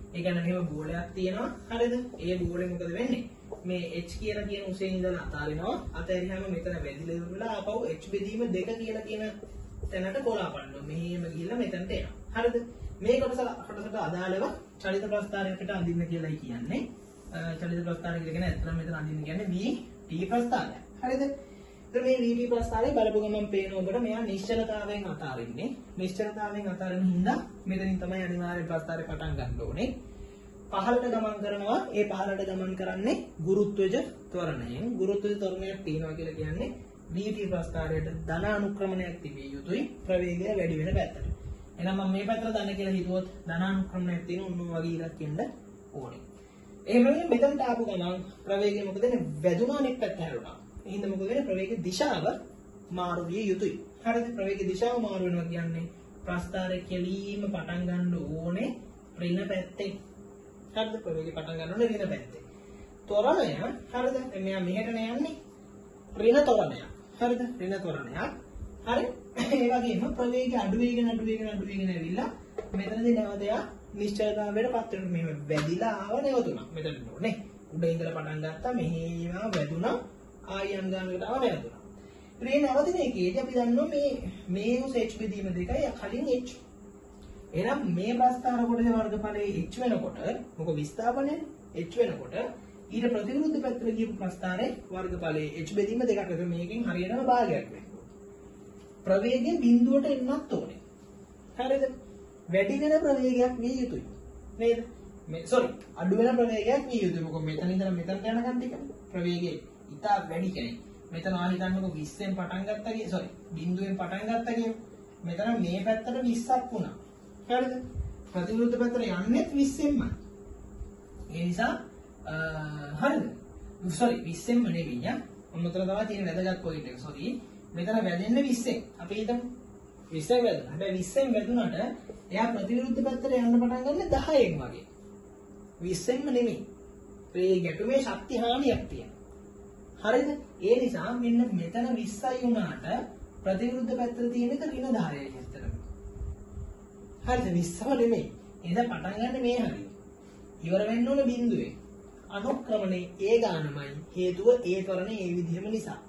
ඒ කියන්නේ මෙහෙම බෝලයක් තියෙනවා. හරිද? ඒ බෝලේ මොකද වෙන්නේ? මේ h කියලා කියන උසේ ඉඳලා අතාරිනවා. අතහැරියාම මෙතන වැදිලා ඉවරලා ආපහු h බෙදීම 2 කියලා කියන තැනට කොලාපන්නවා. මෙහෙම ගිහිල්ලා මෙතනට එනවා. හරිද? මේ කොටසට අදාළව චලිත ප්‍රස්ථාරයකට අඳින්න කියලායි කියන්නේ. චලිත ප්‍රස්ථාරය කියලා කියන්නේ ඇත්තටම මෙතන අඳින්න කියන්නේ v t ප්‍රස්ථාරය. හරිද? ඉතින් මේ v t ප්‍රස්ථාරය බලපු ගමන් පේන ඔබට මෙයා නිශ්චලතාවයෙන් අතාරින්නේ. නිශ්චලතාවයෙන් අතාරින හින්දා මෙතනින් තමයි අනිවාර්ය ප්‍රස්ථාරය පටන් ගන්න ඕනේ. පහළට ගමන් කරනවා. ඒ පහළට ගමන් කරන්නේ ගුරුත්වජ ත්වරණයෙන්. ගුරුත්වජ ත්වරණයක් තියෙනවා කියලා කියන්නේ v t ප්‍රස්ථාරයට ධන අනුක්‍රමණයක් තිබිය යුතුයි ප්‍රවේගය වැඩි වෙන පැත්තට. එහෙනම් මම මේ පැත්තට ධන කියලා හිතුවොත් ධන අනුක්‍රමණයක් තියෙන උණු වගේ ඉලක්ක එන්න ඕනේ. එහෙම මෙතනට ආපු ගමන් ප්‍රවේගය මොකද වෙන්නේ? වැදුනා අනෙක් පැත්ත හැරුණා. එහෙනම් මොකද වෙන්නේ? ප්‍රවේග දිශාව මාරු විය යුතුයි. හරිද? ප්‍රවේග දිශාව මාරු වෙනවා කියන්නේ ප්‍රස්ථාරය කෙලීම පටන් ගන්න ඕනේ ඍණ පැත්තේ. හරිද? ප්‍රවේගය පටන් ගන්න ඕනේ ඍණ පැත්තේ. ත්වරණය හරිද? මෙයා මෙහෙට යන්නේ ඍණ ත්වරණයක්. හරිද? ඍණ ත්වරණයක්. හරි? ඒ වගේම ප්‍රවේගය අඩු වෙගෙන ඇවිල්ලා මෙතනදී නැවත යා නිශ්චලතාවයට පත් වෙනවා. මේ වැදිලා ආව නැවතුණා. මෙතනට නේ. උඩ ඉඳලා පටන් ගත්තා මෙහෙම වැදුනා. ආයම් ගන්නකට ආව නැවතුණා. ඊට නැවතින එකේදී අපි දන්නවා මේ උස h බෙදීම 2යි කලින් h. එහෙනම් මේ ප්‍රස්ථාර කොටසේ වර්ගඵලයේ h වෙනකොට මොකද විස්ථාපනය h වෙනකොට ඊට ප්‍රතිවිරුද්ධ පැත්තට ගියපු ප්‍රස්ථාරයේ වර්ගඵලයේ h බෙදීම 2ක්. ඒක මේකෙන් හරියටම භාගයක් වෙනවා. ප්‍රවේගය බිඳුවට එන්නත් ඕනේ. හරිද? වැඩි වෙන ප්‍රවේගයක් විය යුතුයි. නේද? අඩු වෙන ප්‍රවේගයක් විය යුතුයි. මොකද මෙතන ඉඳලා මෙතනට යනකම් ටික ප්‍රවේගය ඉතා වැඩි කෙනෙක්. මෙතන ආ හිතන්නකො 20ෙන් පටන් ගත්තා කිය. බිඳුවෙන් පටන් ගත්තා කිය. මෙතන මේ පැත්තට 20ක් වුණා. හරිද? ප්‍රතිවිරුද්ධ පැත්තට යන්නේ 20ෙන්මයි. ඒ නිසා හරිද? 20ෙන්ම නෙවෙයි යා. මොනතර තමයි තියෙන වැදගත් පොයින්ට් එක. මෙතන වැදෙන්නේ 20ෙන්. අපි හිතමු 20ෙන් වැදුණා. හැබැයි 20ෙන් වැදුනට එයා ප්‍රතිවිරුද්ධ පැත්තට යන්න පටන් ගන්න 10ෙන් වගේ. 20ෙන්ම නෙමෙයි. ඒ ගැටුමේ ශක්ති හානියක් තියෙනවා. හරිද? ඒ නිසා මෙන්න මෙතන 20යි වුණාට ප්‍රතිවිරුද්ධ පැත්තට තියෙන එක ඍණ 10යි ඇත්තටම. හරිද? 20ම නෙමෙයි. එහෙනම් පටන් ගන්න මේ හරිය. ඉවර වෙන්න ඕන බිඳුවේ. අනුක්‍රමණේ ඒ ගානමයි හේතුව ඒ ත්වරණේ ඒ විදිහම නිසා.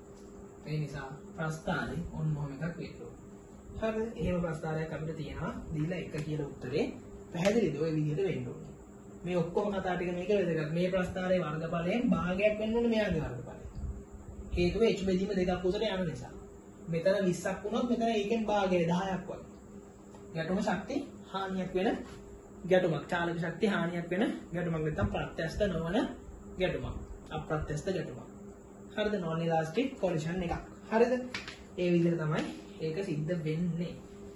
ඒ නිසා ප්‍රස්ථාරේ ඔන්න ඔහොම එකක් වෙන්න ඕන. හරිද? එහෙම ප්‍රස්ථාරයක් අපිට තියෙනවා. දීලා 1 කියලා උත්තරේ පැහැදිලිද? ඔය විදිහට වෙන්න ඕනේ. මේ ඔක්කොම කතා ටික මේක වැදගත්. මේ ප්‍රස්ථාරයේ වර්ගඵලයෙන් භාගයක් වෙන්න ඕනේ මෙයාගේ වර්ගඵලය. හේතුව h බෙදීම 2ක් උසට යන නිසා. මෙතන 20ක් වුණොත් මෙතන ඒකෙන් භාගය 10ක් වගේ. ගැටුම ශක්ති හානියක් වෙන ගැටුමක්. චාලක ශක්ති හානියක් වෙන ගැටුමක් නැත්නම් ප්‍රත්‍යස්ත නොවන ගැටුමක්. අප්‍රත්‍යස්ත ගැටුමක්. හරිද? non elastic collision එකක්. හරිද? ඒ විදිහට තමයි ඒක සිද්ධ වෙන්නේ.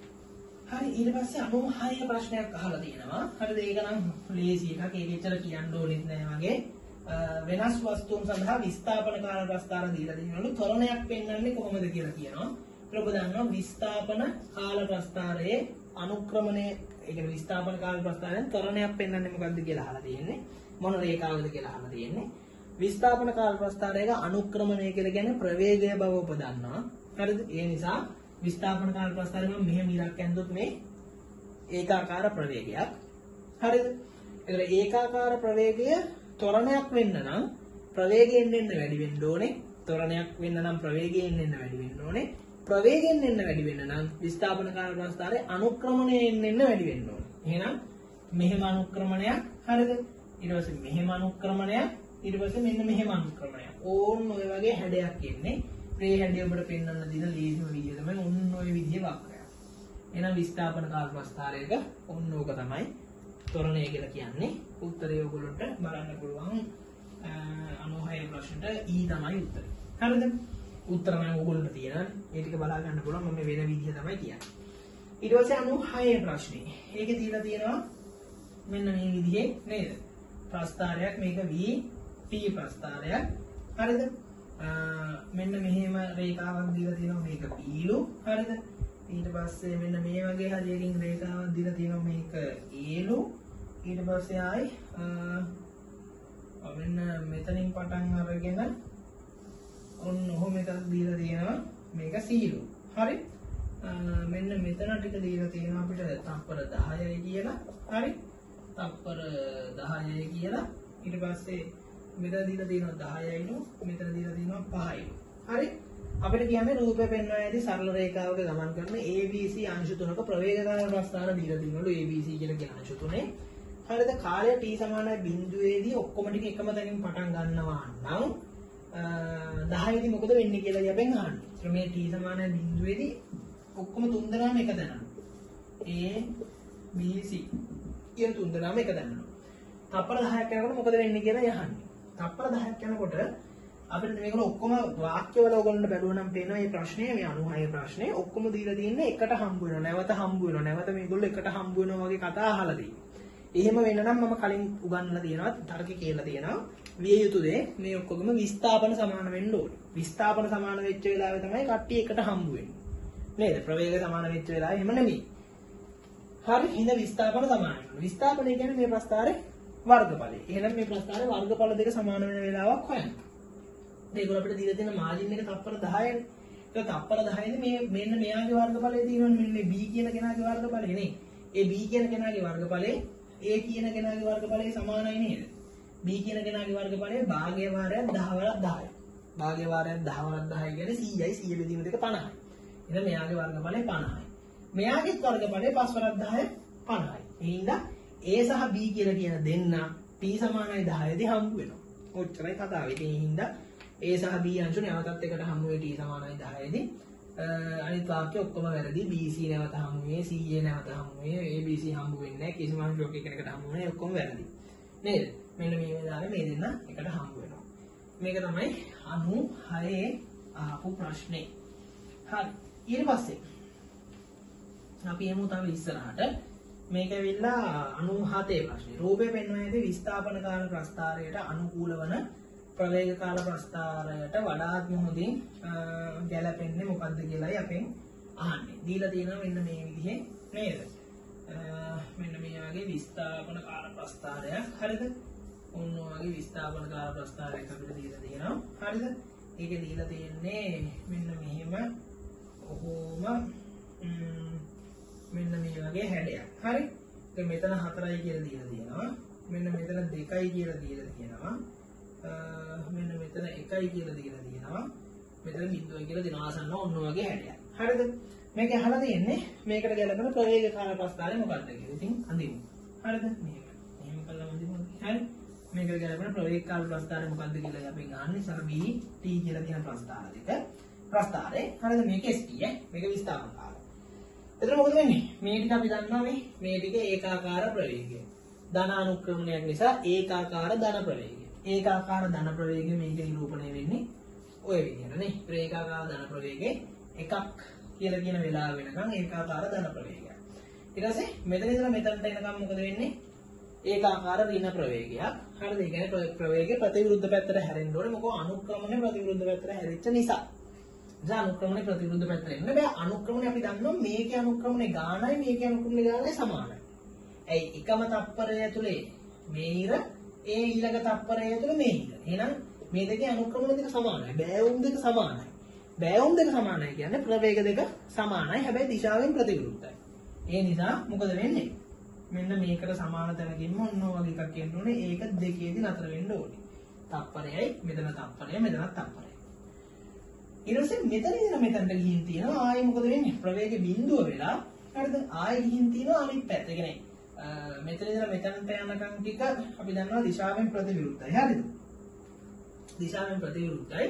හරි ඊට පස්සේ 96 ප්‍රශ්නයක් අහලා තියෙනවා. හරිද? ඒක නම් ලේසි එකක්. ඒක ඇත්තට කියන්න ඕනෙත් නෑ වගේ. වෙනස් වස්තුන් සඳහා විස්ථාපන කාල ප්‍රස්ථාර දීලා තියෙනවලු ත්වරණයක් පෙන්වන්නේ කොහොමද කියලා කියනවා. ඒක ඔබ දන්නවා විස්ථාපන කාල ප්‍රස්ථාරයේ අනුක්‍රමණය ඒ කියන්නේ විස්ථාපන කාල ප්‍රස්ථාරයෙන් ත්වරණයක් පෙන්වන්නේ මොකද්ද කියලා අහලා තියෙන්නේ. මොන රේඛාවද කියලා අහලා තියෙන්නේ. විස්ථාපන කාල ප්‍රස්ථාරයක අනුක්‍රමණය කියලා කියන්නේ ප්‍රවේගය බව ඔබ දන්නවා. හරිද? ඒ නිසා විස්ථාපන කාල ප්‍රස්ථාරයෙන් මෙහෙම ඉලක්ක ඇඳුත් මේ ඒකාකාර ප්‍රවේගයක්. හරිද? ඒතර ඒකාකාර ප්‍රවේගය ත්වරණයක් වෙන්න නම් ප්‍රවේගයෙන් එන්න වැඩි වෙන්න ඕනේ. ත්වරණයක් වෙන්න නම් ප්‍රවේගයෙන් එන්න වැඩි වෙන්න ඕනේ. ප්‍රවේගයෙන් එන්න වැඩි වෙන්න නම් විස්ථාපන කාල ප්‍රස්ථාරයේ අනුක්‍රමණයෙන් එන්න වැඩි වෙන්න ඕනේ. එහෙනම් මෙහෙම අනුක්‍රමණයක් හරිද? ඊට පස්සේ මෙහෙම අනුක්‍රමණයක් ඊට පස්සේ මෙන්න මෙහෙම අනුක්‍රමණයක්. ඕන්න ඔය වගේ හැඩයක් එන්නේ. මේ හැඩය ඔබට පෙන්වන්න දින ලේසිම විදිය තමයි ඔන්න ඔය විදිහේ වක්‍රය. එහෙනම් විස්ථාපන කාල ප්‍රස්ථාරයක ඔන්න ඕක තමයි ත්වරණය කියලා කියන්නේ. උත්තරය ඔයගොල්ලන්ට බලන්න පුළුවන් 96 ප්‍රශ්නට E තමයි උත්තරය. හරිද? උත්තර නම් ඔයගොල්ලන්ට තියෙනවානේ. ඒ ටික බලා ගන්න පුළුවන්. මම වෙන විදිහ තමයි කියන්නේ. ඊට පස්සේ 96 ප්‍රශ්නේ. ඒකේ තියලා තියෙනවා මෙන්න මේ විදිහේ නේද? ප්‍රස්ථාරයක් මේක V P ප්‍රස්ථාරයක්. හරිද? මෙන්න මෙහෙම රේඛාවක් දීලා තියෙනවා මේක P ලු. හරිද? ඊට පස්සේ මෙන්න මේ වගේ හරියකින් රේඛාවක් දීලා තියෙනවා මේක A ලු. ඊට පස්සේ ආයි මෙන්න මෙතනින් පටන් අරගෙන ඔන්න ඔහොම එකක් දීලා තියෙනවා මේක C ලු. හරි? මෙන්න මෙතන ටික දීලා තියෙනවා අපිට තප්පර 10යි කියලා. හරි? තප්පර 10යි කියලා. ඊට පස්සේ මෙතන දීලා තියෙනවා 10යිලු, මෙතන දීලා තියෙනවා 5යිලු. හරි? අපිට කියන්නේ රූපය පෙන්වන ඇදී සරල රේඛාවක ගමන් කරන ABC අංශු තුනක ප්‍රවේගකාර ප්‍රස්ථාර දීලා තියෙනවලු ABC කියලා කියන අංශු තුනේ. හරිද? කාලය t සමානයි බිඳුවේදී ඔක්කොම ටික එකම තැනින් පටන් ගන්නවා නම් 10 දී මොකද වෙන්නේ කියලා අපි අහන්නේ. මේ t සමානයි බිඳුවේදී ඔක්කොම තුන් දෙනාම එක දැනනවා. A B C කියන තුන් දෙනාම එක දැනනවා. තප්පර 10ක් යනකොට මොකද වෙන්නේ කියලා යහන්නේ. තප්පර 10ක් යනකොට අපිට මේකල ඔක්කොම වාක්‍යවල ඔයගොල්ලන්ට බැලුවා නම් පේනවා මේ ප්‍රශ්නේ මේ 96 ප්‍රශ්නේ ඔක්කොම දීලා තියෙන්නේ එකට හම්බ වෙනවා. නැවත හම්බ වෙනවා. නැවත මේගොල්ලෝ එකට හම්බ වෙනවා වගේ කතා අහලා තියෙනවා. එහෙම වෙන්න නම් මම කලින් උගන්වලා තියෙනවා තර්ක කියලා තියෙනවා. විය යුතු දේ මේ ඔක්කොගම විස්ථාපන සමාන වෙන්න ඕනේ. විස්ථාපන සමාන වෙච්ච වෙලාවේ තමයි කට්ටිය එකට හම්බ වෙන්නේ. නේද? ප්‍රවේග සමාන වෙච්ච වෙලාවේ එහෙම නෙමෙයි. හරි හිඳ විස්ථාපන සමාන වෙනවා. විස්ථාපනය කියන්නේ මේ ප්‍රස්ථාරේ වර්ගඵලය. එහෙනම් මේ ප්‍රස්ථාරේ වර්ගඵල දෙක සමාන වෙන වෙලාවක් හොයන්න. මේගොල්ලෝ අපිට දීලා තියෙන මාජින් එක තප්පර 10නේ. ඒක තප්පර 10 දී මේ මෙන්න මෙයාගේ වර්ගඵලය තියෙනවනේ මෙන්න මේ B කියන කෙනාගේ වර්ගඵලය නේ. ඒ B කියන කෙනාගේ වර්ගඵලය A කියන කෙනාගේ වර්ගඵලය සමානයි නේද? B කියන කෙනාගේ වර්ගඵලය භාගය වාරයක් 10 වරක් 10යි. භාගය වාරයක් 10 වරක් 10 කියන්නේ 100යි 100 බෙදීම දෙක 50යි. එහෙනම් මෙයාගේ වර්ගඵලය 50යි. මෙයාගේ වර්ගඵලය 5 වරක් 10 50යි. එහෙනම් A සහ B කියලා කියන දෙන්න T සමානයි 10 දී හම්බ වෙනවා. ඔච්චරයි කතාව. ඉතින් හින්දා A සහ B අංශු නැවතත් එකට හම්බ වෙයි T සමානයි 10 දී. අනිත් වාක්‍ය ඔක්කොම වැරදි. BC නැවත හම්බ වෙයි, CA නැවත හම්බ වෙයි, ABC හම්බ වෙන්නේ නැහැ. කිසිම අංශුවක එකකට හම්බ වෙන්නේ ඔක්කොම වැරදි. නේද? මෙන්න මේ වෙලාවේ මේ දෙන්න එකට හම්බ වෙනවා. මේක තමයි 96 ආපු ප්‍රශ්නේ. හරි. ඊට පස්සේ අපි යමු තව ඉස්සරහට. මේක ඇවිල්ලා 97 ප්‍රශ්නේ. රූපේ පෙන්වන්නේ විස්ථාපන කාල ප්‍රස්ථාරයට අනුකූල වන ප්‍රවේග කාල ප්‍රස්ථාරයට වඩාත්ම හොඳින් ගැලපෙන්නේ මොකක්ද කියලායි අපෙන් අහන්නේ. දීලා තියෙනවා මෙන්න මේ විදිහේ නේද? මෙන්න මේ වගේ විස්ථාපන කාල ප්‍රස්ථාරයක්. හරිද? ඔන්න ඔයගේ විස්ථාපන කාල ප්‍රස්ථාරයක් අපිට දීලා තියෙනවා. හරිද? ඒක දීලා තියෙන්නේ මෙන්න මෙහෙම ඔහොම මෙන්න මේ වගේ හැඩයක්. හරි? දැන් මෙතන 4යි කියලා දීලා තියෙනවා. මෙන්න මෙතන 2යි කියලා දීලා තියෙනවා. මෙන්න මෙතන 1යි කියලා දීලා තියෙනවා. මෙතන 0යි කියලා දෙනවා. ආසන්න ඔන්න වගේ හැඩයක්. හරිද? මේක අහලා තියෙන්නේ මේකට ගැලපෙන ප්‍රවේග කාල ප්‍රස්ථාරය මොකක්ද කියලා. ඉතින් අඳිමු. හරිද? මෙහෙම කළා අඳිමු. හරි? මේකට ගැලපෙන ප්‍රවේග කාල ප්‍රස්ථාරය මොකක්ද කියලා අපි ගන්න සර B T කියලා කියන ප්‍රස්ථාර දෙක. ප්‍රස්ථාරේ හරිද? මේක ST මේක විස්ථාපන කාලය. එතන මොකද වෙන්නේ? මේ ටික අපි දන්නවා මේ ටික ඒකාකාර ප්‍රවේගය. ධන අනුක්‍රමණයක් නිසා ඒකාකාර ධන ප්‍රවේගය. ඒකාකාර ධන ප්‍රවේගය මේක නිරූපණය වෙන්නේ ඔය විදිහට නේ. ඒකාකාර ධන ප්‍රවේගයේ එකක් කියලා කියන වෙලාව වෙනකන් ඒකාකාර ධන ප්‍රවේගයක්. ඊට පස්සේ මෙතන ඉඳලා මෙතනට එනකම් මොකද වෙන්නේ? ඒකාකාර ඍණ ප්‍රවේගයක්. හරිද? ඒ කියන්නේ ප්‍රවේගය ප්‍රතිවිරුද්ධ පැත්තට හැරෙන්න ඕනේ. මොකද අනුක්‍රමණය ප්‍රතිවිරුද්ධ පැත්තට හැරිච්ච නිසා. අනුක්‍රමණය ප්‍රතිවිරුද්ධ පැත්තට එන්න බෑ. අනුක්‍රමණය අපි දන්නවා මේකේ අනුක්‍රමණය ගානයි මේකේ අනුක්‍රමණය ගානයි සමානයි. ඇයි එකම තප්පරය ඇතුලේ මේ ඉර ඒ ඊළඟ තප්පරය ඇතුලේ මේ ඉර. එහෙනම් මේ දෙකේ අනුක්‍රමණ දෙක සමානයි. බෑවුම් දෙක සමානයි. බෑවුම් දෙක සමානයි කියන්නේ ප්‍රවේග දෙක සමානයි. හැබැයි දිශාවෙන් ප්‍රතිවිරුද්ධයි. ඒ නිසා මොකද වෙන්නේ? මෙන්න මේකට සමාන තැනකින්ම ඔන්න වගේ එකක් කියන්න ඕනේ. ඒක දෙකේදී නතර වෙන්න ඕනේ. තප්පරයයි මෙතන තප්පරය මෙතන තප්පරය. ඊට පස්සේ මෙතන ඉඳන් මෙතනට ගිහින් තියෙනවා ආයෙ මොකද වෙන්නේ? ප්‍රවේග බිඳුව වෙලා හරිද? ආයෙ ගිහින් තියෙනවා අනිත් පැත්ත. ඒ කියන්නේ මෙතන ඉඳලා මෙතනට යනකම් ටික අපි දන්නවා දිශාවෙන් ප්‍රතිවිරුද්ධයි. හරිද? දිශාවෙන් ප්‍රතිවිරුද්ධයි.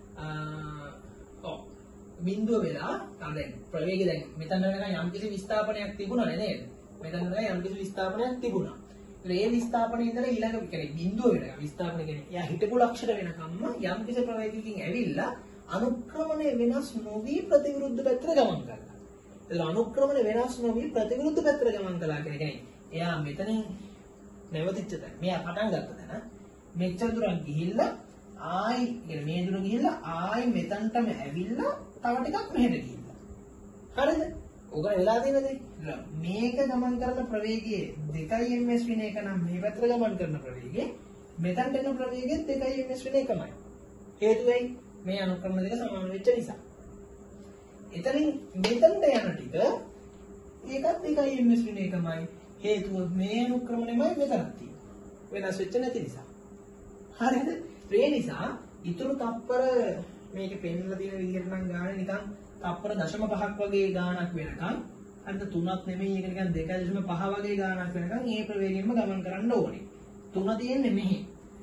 බිඳුව වෙලා දැන් ප්‍රවේගය දැන් මෙතන වෙනකන් යම්කිසි විස්ථාපනයක් තිබුණා නේද? මෙතන වෙනකන් යම්කිසි විස්ථාපනයක් තිබුණා. ඒ විස්ථාපනයේ ඉඳලා ඊළඟ කියන්නේ බිඳුව වෙනකන් විස්ථාපන කියන්නේ එයා හිටපු ලක්ෂණ වෙනකම්ම යම්කිසි ප්‍රවේගයකින් ඇවිල්ලා අනුක්‍රමණය වෙනස් නොවි ප්‍රතිවිරුද්ධ පැත්තට ගමන් කරනවා. ඒක අනුක්‍රමණය වෙනස් නොවි ප්‍රතිවිරුද්ධ පැත්තට ගමන් කළා කියන්නේ එයා මෙතනින් නැවතිච්ච තැන. මෙයා පටන් ගත්ත තැන මෙච්චර දුරක් ගිහිල්ලා ආයි කියන්නේ මේ දුර ගිහිල්ලා ආයි මෙතනටම ඇවිල්ලා තව ටිකක් මෙහෙට ගිහිල්ලා. හරිද? ඔක වෙලා තියෙනද? මේක ගමන් කරන ප්‍රවේගයේ 2 ms වෙන එක නම් මේ පැත්තට ගමන් කරන ප්‍රවේගයේ මෙතනට එන ප්‍රවේගයේ 2 ms වෙන එකමයි. හේතුවයි මේ අනුක්‍රම දෙක සමාන වෙච්ච නිසා. එතනින් මෙතනට යන ටික ඒකත් 2 ms වෙන එකමයි. හේතුව මේ අනුක්‍රමණයමයි මෙතනක් තියෙන්නේ. වෙනස් වෙච්ච නැති නිසා. හරිද? ඒ නිසා ඊතුරු තප්පර මේකේ පෙන්නලා තියෙන විදිහට නම් ගානේ නිකන් තප්පර 0.5ක් වගේ ගාණක් වෙනකන් අන්න 3ක් නෙමෙයි ඒක නිකන් 2.5 වගේ ගාණක් වෙනකන් මේ ප්‍රවේගයෙන්ම ගමන් කරන්න ඕනේ. 3 තියෙන්නේ මෙහි.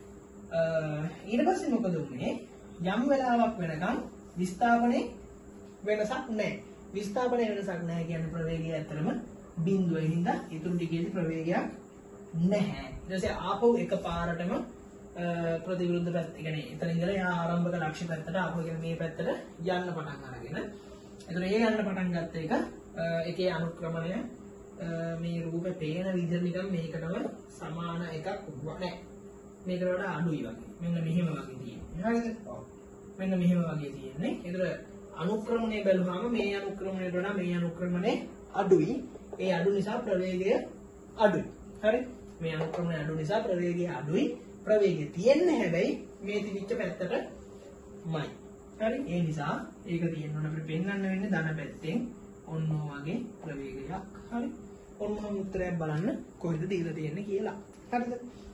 ඊට පස්සේ මොකද උනේ? යම් වෙලාවක් වෙනකන් විස්ථාපනේ වෙනසක් නැහැ. විස්ථාපනේ වෙනසක් නැහැ කියන්නේ ප්‍රවේගය ඇත්තටම බිඳුවේ හින්දා ඊටු ටිකේදී ප්‍රවේගයක් නැහැ. ඊට පස්සේ ආපහු එකපාරටම ප්‍රතිවිරුද්ධ පැත්ත කියන්නේ එතන ඉඳලා යා ආරම්භක ලක්ෂ්‍ය පැත්තට ආපහු කියන්නේ මේ පැත්තට යන්න පටන් අරගෙන එතන ඒ යන්න පටන් ගත්ත එක එකේ අනුක්‍රමණය මේ රූපේ පේන විදිහට නිකන් මේකටම සමාන එකක් නැහැ. මේකට වඩා අඩුයි වගේ. මෙන්න මෙහෙම වගේ තියෙන්නේ. හරිද? මෙන්න මෙහෙම වගේ තියෙන්නේ. ඒතර අනුක්‍රමණය බැලුවාම මේ අනුක්‍රමණයට වඩා මේ අනුක්‍රමණය අඩුයි. ඒ අඩු නිසා ප්‍රවේගය අඩුයි. හරි? මේ අනුක්‍රමණය අඩු නිසා ප්‍රවේගය අඩුයි. ප්‍රවේගය තියෙන්නේ හැබැයි මේ තිබිච්ච පැත්තටමයි. හරි? ඒ නිසා ඒක තියෙන්න ඕන අපිට පෙන්වන්න වෙන්නේ ධන පැත්තෙන් ඔන්න වගේ ප්‍රවේගයක්. හරි? ඔන්න උත්තරයක් බලන්න කොහෙද දීලා තියෙන්නේ කියලා. හරිද?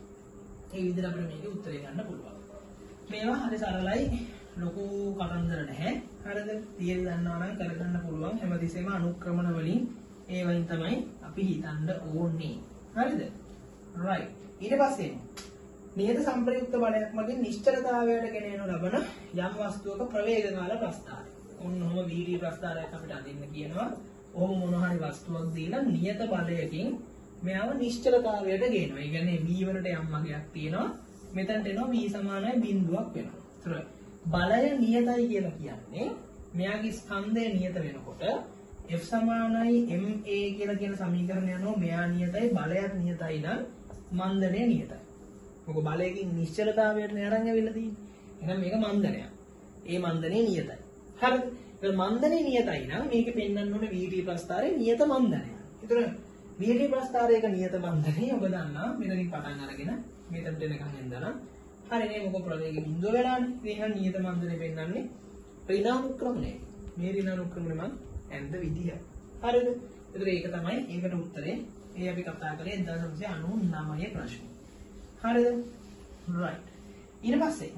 ඒ විදිහට අපිට මේකේ උත්තරේ ගන්න පුළුවන්. මේවා හරි සරලයි. ලොකු කතන්දර නැහැ. හරිද? තියරි දන්නවා නම් කරගන්න පුළුවන්. හැමතිස්සෙම අනුක්‍රමණ වලින් ඒ වයින් තමයි අපි හිතන්න ඕනේ. හරිද? right. ඊට පස්සේ නියත සම්ප්‍රයුක්ත බලයක් මගින් නිශ්චලතාවයට ගෙන යනු ලබන යම් වස්තුවක ප්‍රවේග කාල ප්‍රස්ථාරය. ඔන්නෝම වීර්ය ප්‍රස්ථාරයක් අපිට අදින්න කියනවා. ඔහොම මොන හරි වස්තුවක් දීලා නියත බලයකින් මෙයාව නිශ්චලතාවයට ගේනවා. ඒ කියන්නේ v වලට යම් වගයක් තියෙනවා. මෙතනට එනවා v සමානයි බිඳුවක් වෙනවා. ඒතර බලය නියතයි කියලා කියන්නේ මෙයාගේ ස්කන්ධය නියත වෙනකොට F සමානයි ma කියලා කියන සමීකරණය අනුව මෙයා නියතයි බලයත් නියතයි නම් මන්දනය නියතයි. මොකද බලයකින් නිශ්චලතාවයට නරන් ඇවිල්ලා තියෙන්නේ. එහෙනම් මේක මන්දනයක්. ඒ මන්දනේ නියතයි. හරිද? ඒක මන්දනේ නියතයි නම් මේකේ පෙන්වන්න ඕනේ වීර්ය ප්‍රස්ථාරයේ නියත මන්දනය. ඒතර වීර්ය ප්‍රස්ථාරයක නියත මන්දනේ ඔබ දන්නා මෙතනින් පටන් අරගෙන මෙතනට එනකන් එන්දනම් හරිනේ මොකද ප්‍රවේග බිඳුව වෙලානේ. මේක නියත මන්දනේ පෙන්වන්නේ ඍණානුක්‍රමණය. මේ ඍණානුක්‍රමණය මම ඇන්ද විදිය. හරිද? ඒතර ඒක තමයි ඒකට උත්තරේ. ඒ අපි කතා කරේ 1999 ප්‍රශ්නේ. හරිද? right. ඊට පස්සේ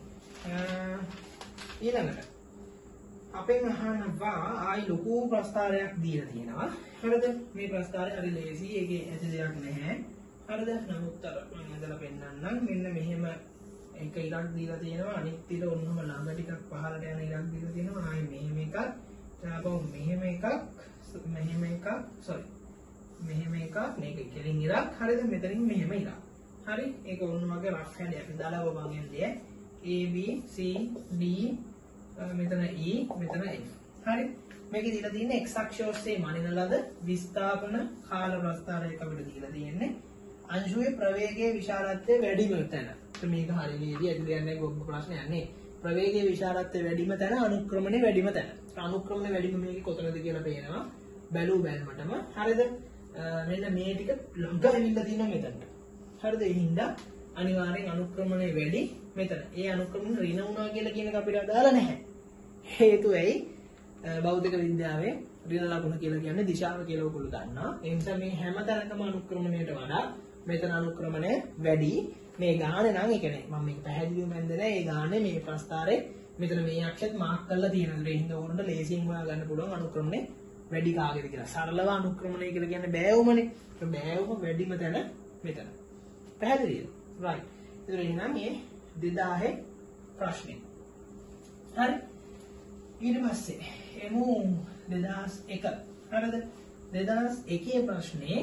ඊළඟට අපෙන් අහනවා ආයි ලොකු ප්‍රස්ථාරයක් දීලා තියෙනවා. හරිද? මේ ප්‍රස්ථාරය හරි ලේසි. ඒකේ ඇති දෙයක් නැහැ. හරිද? නමුත් අර මම ඉඳලා පෙන්නන්නම්. මෙන්න මෙහෙම එක ඉලක්ක දීලා තියෙනවා. අනිත් ඉල ඔන්නම ළඟ ටිකක් පහළට යන ඉලක්ක දීලා තියෙනවා. ආයි මෙහෙම එකක්. ඊළඟට මෙහෙම එකක්. මෙහෙම එකක්. sorry. මෙහෙම එකක්. මේක කෙලින් ඉලක්ක. හරිද? මෙතනින් මෙහෙම ඉලක්ක. හරි? ඒක ඔන්න වගේ රෆ් හැඩයක් දාලා ඔබ මගෙන් දෙය A B C D මෙතන E මෙතන F. හරි? මේකේ දීලා තියෙන්නේ x අක්ෂය ඔස්සේ මනින ලද විස්ථාපන කාල ප්‍රස්ථාරයක අපිට දීලා තියෙන්නේ අංශුවේ ප්‍රවේගයේ විශාලත්වය වැඩිම තැන. මේක හරි නේද? ඇයි කියන්නේ ඔබ ප්‍රශ්නේ යන්නේ. ප්‍රවේගයේ විශාලත්වය වැඩිම තැන අනුක්‍රමණය වැඩිම තැන. අනුක්‍රමණය වැඩිම මේකේ කොතනද කියලා පේනවා. බැලු බැලමටම. හරිද? මෙන්න මේ ටික ළඟ ඇවිල්ලා තියෙනවා මෙතනට. හරිද? ඒ හින්දා අනිවාර්යෙන් අනුක්‍රමණය වැඩි මෙතන. ඒ අනුක්‍රමණය ඍණ වුණා කියලා කියන එක අපිට අදාළ නැහැ. හේතුව ඇයි? භෞතික විද්‍යාවේ ඍණ ලකුණ කියලා කියන්නේ දිශාව කියලා ඔයගොල්ලෝ දන්නවා. ඒ නිසා මේ හැම තැනකම අනුක්‍රමණයට වඩා මෙතන අනුක්‍රමණය වැඩි. මේ ගානේ නම් ඒ කියන්නේ මම මේක පැහැදිලිවම මන්ද නැහැ. ඒ ගානේ මේ ප්‍රස්ථාරේ මෙතන මේ අක්ෂයත් මාක් කරලා තියෙනවා. ඒ හින්දා ඕනට ලේසියෙන් හොයා ගන්න පුළුවන් අනුක්‍රමණය වැඩි කාගෙද කියලා. සරලව අනුක්‍රමණය කියලා කියන්නේ බෑවුමනේ. ඒ බෑවුම වැඩිම තැන මෙතන. පැහැදිලිද? right. ඒතර එහෙනම් මේ 2000 ප්‍රශ්නේ. හරි. ඊට පස්සේ එමු 2001. හරිද? 2001 ප්‍රශ්නේ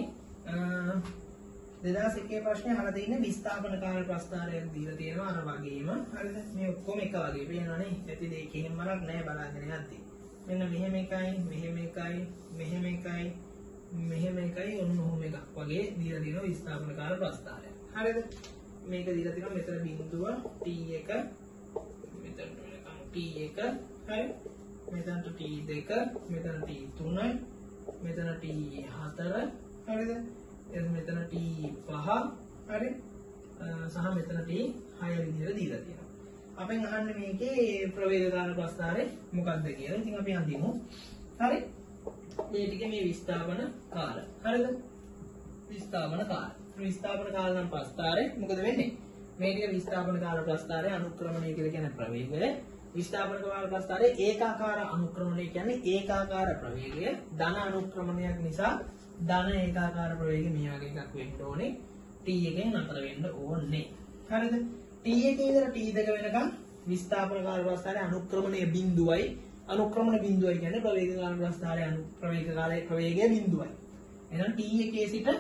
2001 ප්‍රශ්නේ අහලා තියෙන්නේ විස්ථාපන කාල ප්‍රස්ථාරයක් දීලා තියෙනවා අර වගේම. හරිද? මේ ඔක්කොම එක වගේ පේනවනේ. ඇති දෙකකින් මරක් නැහැ බලාගෙන යද්දි. මෙන්න මෙහෙම එකයි, මෙහෙම එකයි, මෙහෙම එකයි, මෙහෙම එකයි ඔන්න ඔහොම එකක් වගේ දීලා තියෙනවා විස්ථාපන කාල ප්‍රස්ථාරය. හරිද? මේක දීලා තියෙනවා මෙතන බිඳුව T1 මෙතන T1 හරි මෙතනට T2 මෙතන T3 මෙතන T4 හරිද? එතන මෙතන T5 හරි සහ මෙතන T6 විදිහට දීලා තියෙනවා. අපෙන් අහන්නේ මේකේ ප්‍රවේගකාර ප්‍රස්ථාරය මොකක්ද කියලා. ඉතින් අපි අඳිමු. හරි? මේ ටික මේ විස්ථාපන කාල. හරිද? විස්ථාපන කාල. විස්ථාපන කාල නම් ප්‍රස්ථාරය මොකද වෙන්නේ? මේ ටික විස්ථාපන කාල ප්‍රස්ථාරය අනුක්‍රමණය කියලා කියන ප්‍රවේගය. විස්ථාපන කාල ප්‍රස්ථාරය ඒකාකාර අනුක්‍රමණය කියන්නේ ඒකාකාර ප්‍රවේගය. ධන අනුක්‍රමණයක් නිසා ධන ඒකාකාර ප්‍රවේගය මේ වගේ එකක් වෙන්න ඕනේ. t එකෙන් නතර වෙන්න ඕනේ. හරිද? t එකේ ඉඳලා t2 වෙනකම් විස්ථාපන කාල ප්‍රස්ථාරය අනුක්‍රමණය බිඳුවයි. අනුක්‍රමණ බිඳුවයි කියන්නේ ප්‍රවේග කාල ප්‍රස්ථාරය ප්‍රවේග කාලයේ ප්‍රවේගය බිඳුවයි. එහෙනම් t එකේ සිට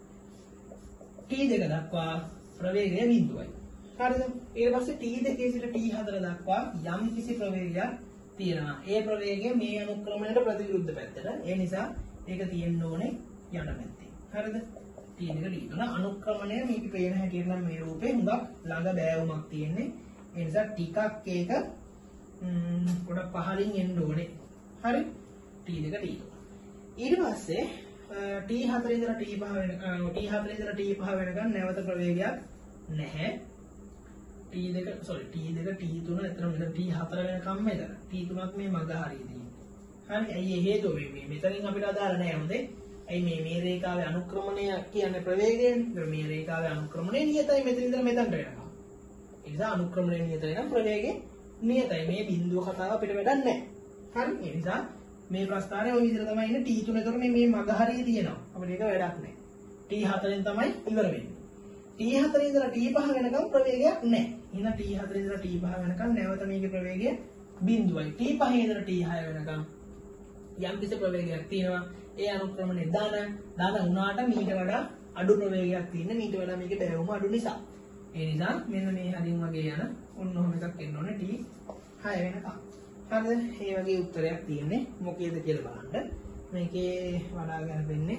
t2 දක්වා ප්‍රවේගය බිඳුවයි. හරිද? ඊට පස්සේ t2 සිට t4 දක්වා යම් කිසි ප්‍රවේගයක් තියෙනවා. ඒ ප්‍රවේගය මේ අනුක්‍රමණයට ප්‍රතිවිරුද්ධ පැත්තට. ඒ නිසා ඒක තියෙන්න ඕනේ යට පැත්තේ. හරිද? t2 t3 අනුක්‍රමණය මේක පේන හැටියට නම් මේ රූපේ හුඟක් ළඟ බෑවුමක් තියෙන්නේ. ඒ නිසා ටිකක් ඒක පොඩක් පහලින් එන්න ඕනේ. හරි? t2 t3. ඊට පස්සේ t4 ඉඳලා t5 වෙනකන් නැවත ප්‍රවේගයක් නැහැ. t2 t3 එතන මෙතන t4 වෙනකම් මෙතන. t3ක් මේ මග හරිය තියෙන්නේ. හරි? ඇයි ඒ හේතුව මේ මෙතනින් අපිට අදාළ නැහැ හොඳේ. ඇයි මේ රේඛාවේ අනුක්‍රමණය කියන්නේ ප්‍රවේගයනේ. මේ රේඛාවේ අනුක්‍රමණය නියතයි මෙතන ඉඳලා මෙතනට වෙනකම්. ඒ නිසා අනුක්‍රමණය නියතයි නම් ප්‍රවේගය නියතයි. මේ බිඳුව කතාව අපිට වැඩක් නැහැ. හරි? ඒ නිසා මේ ප්‍රස්ථාරයේ ওই විදිහට තමයි ඉන්නේ t3 එතකොට මේ මග හරිය තියෙනවා. අපිට ඒක වැඩක් නැහැ. t4ෙන් තමයි ඉවර වෙන්නේ. t4 ඉඳලා t5 වෙනකම් ප්‍රවේගයක් නැහැ. එහෙනම් t4 ඉඳලා t5 වෙනකම් නැවත මේකේ ප්‍රවේගය බිඳුවයි. t5 ඉඳලා t6 වෙනකම් යම් කිසි ප්‍රවේගයක් තියෙනවා. ඒ අනුක්‍රමණය ධන වුණාට මීට වඩා අඩු ප්‍රවේගයක් තියෙන මීට වඩා මේකේ බැවුම අඩු නිසා. ඒ නිසා මෙන්න මේ හදින් වගේ යන ඔන්න ඔහොම එකක් එන්න ඕනේ t6 වෙනකම්. හරිද? මේ වගේ උත්තරයක් තියෙන්නේ මොකේද කියලා බලන්න. මේකේ වඩා ගැලපෙන්නේ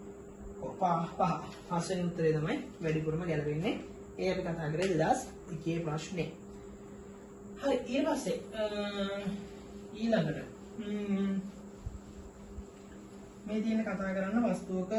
පස්වෙනි උත්තරේ තමයි වැඩිපුරම ගැලපෙන්නේ. ඒ අපි කතා කරේ 2001 ප්‍රශ්නේ. හරි ඊට පස්සේ ඊළඟට මේ තියෙන කතා කරන්න වස්තුවක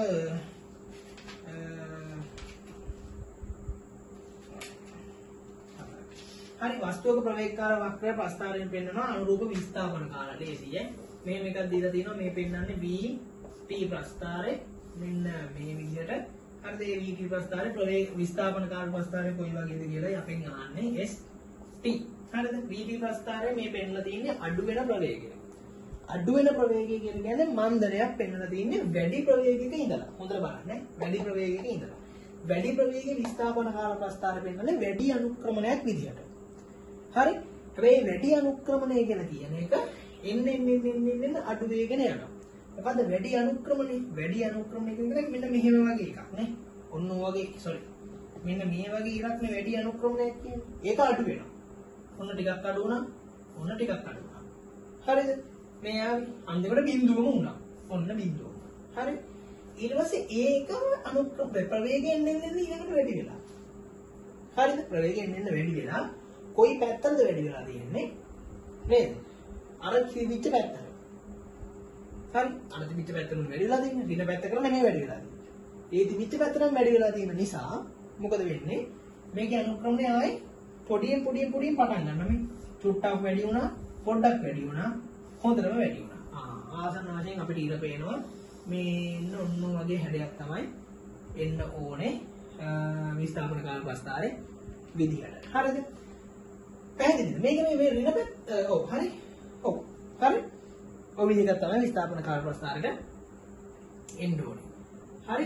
හරි වස්තුවක ප්‍රවේගකාර වක්‍රය ප්‍රස්ථාරයෙන් පෙන්වනවා අනුරූප විස්ථාපන කාල ලේසියි. මෙහෙම එකක් දීලා තියෙනවා මේ පෙන්වන්නේ VT ප්‍රස්ථාරේ මෙන්න මේ විදිහට. හරිද? මේ VT ප්‍රස්ථාරේ ප්‍රවේග විස්ථාපන කාල ප්‍රස්ථාරේ කොයි වගේද කියලා යපෙන් අහන්නේ ST. හරිද? VT ප්‍රස්ථාරේ මේ පෙන්වලා තියෙන්නේ අඩු වෙන ප්‍රවේගය. අඩු වෙන ප්‍රවේගය කියන්නේ මන්දරයක් පෙන්වලා තියෙන්නේ වැඩි ප්‍රවේගයක ඉඳලා. හොඳට බලන්න. වැඩි ප්‍රවේගයක ඉඳලා. වැඩි ප්‍රවේගයේ විස්ථාපන කාල ප්‍රස්ථාරේ පෙන්වන්නේ වැඩි අනුක්‍රමණයක් විදිහට. හරි? හැබැයි වැඩි අනුක්‍රමණය කියලා කියන එක එන්න අඩු වේගෙන යනවා. මොකද වැඩි අනුක්‍රමණය? වැඩි අනුක්‍රමණය කියන්නේ මෙන්න මෙහෙම වගේ එකක් නේ. ඔන්න වගේ මෙන්න මේ වගේ එකක් නේ වැඩි අනුක්‍රමණයක් කියන්නේ. ඒක අඩු වෙනවා. ඔන්න ටිකක් අඩු වුණා. ඔන්න ටිකක් අඩු වුණා. හරිද? මේ ආවි අන්තිමට බිඳුවම වුණා. ඔන්න බිඳුව. හරි? ඊට පස්සේ ඒක ප්‍රවේගයෙන් එන්නේ ඊළඟට වැඩි වෙලා. හරිද? ප්‍රවේගයෙන් එන්නේ වැඩි වෙලා කොයි පැත්තටද වැඩි වෙලා තියෙන්නේ? නේද? අර තිබිච්ච පැත්තට. හරි? අර තිබිච්ච පැත්තට වැඩි වෙලා තියෙන්නේ. දින පැත්තකට නෙමෙයි වැඩි වෙලා තියෙන්නේ. ඒ තිබිච්ච පැත්තට වැඩි වෙලා තියෙන නිසා මොකද වෙන්නේ? මේකේ අනුක්‍රමණය ආයේ පොඩියෙන් පටන් ගන්නවා මේ. චුට්ටක් වැඩි වුණා, පොඩ්ඩක් වැඩි වුණා, හොඳටම වැඩි වුණා. ආසන්න වශයෙන් අපිට ඉර පේනවා මේ ඔන්න වගේ හැඩයක් තමයි එන්න ඕනේ විස්ථාපන කාල ප්‍රස්ථාරේ විදිහට. හරිද? පැහැදිලිද? මේක මේ ඍණ පැත්ත ඔව් හරි. ඔව් හරි. ඔය විදිහට තමයි විස්ථාපන කාල ප්‍රස්ථාරෙට එන්න ඕනේ. හරි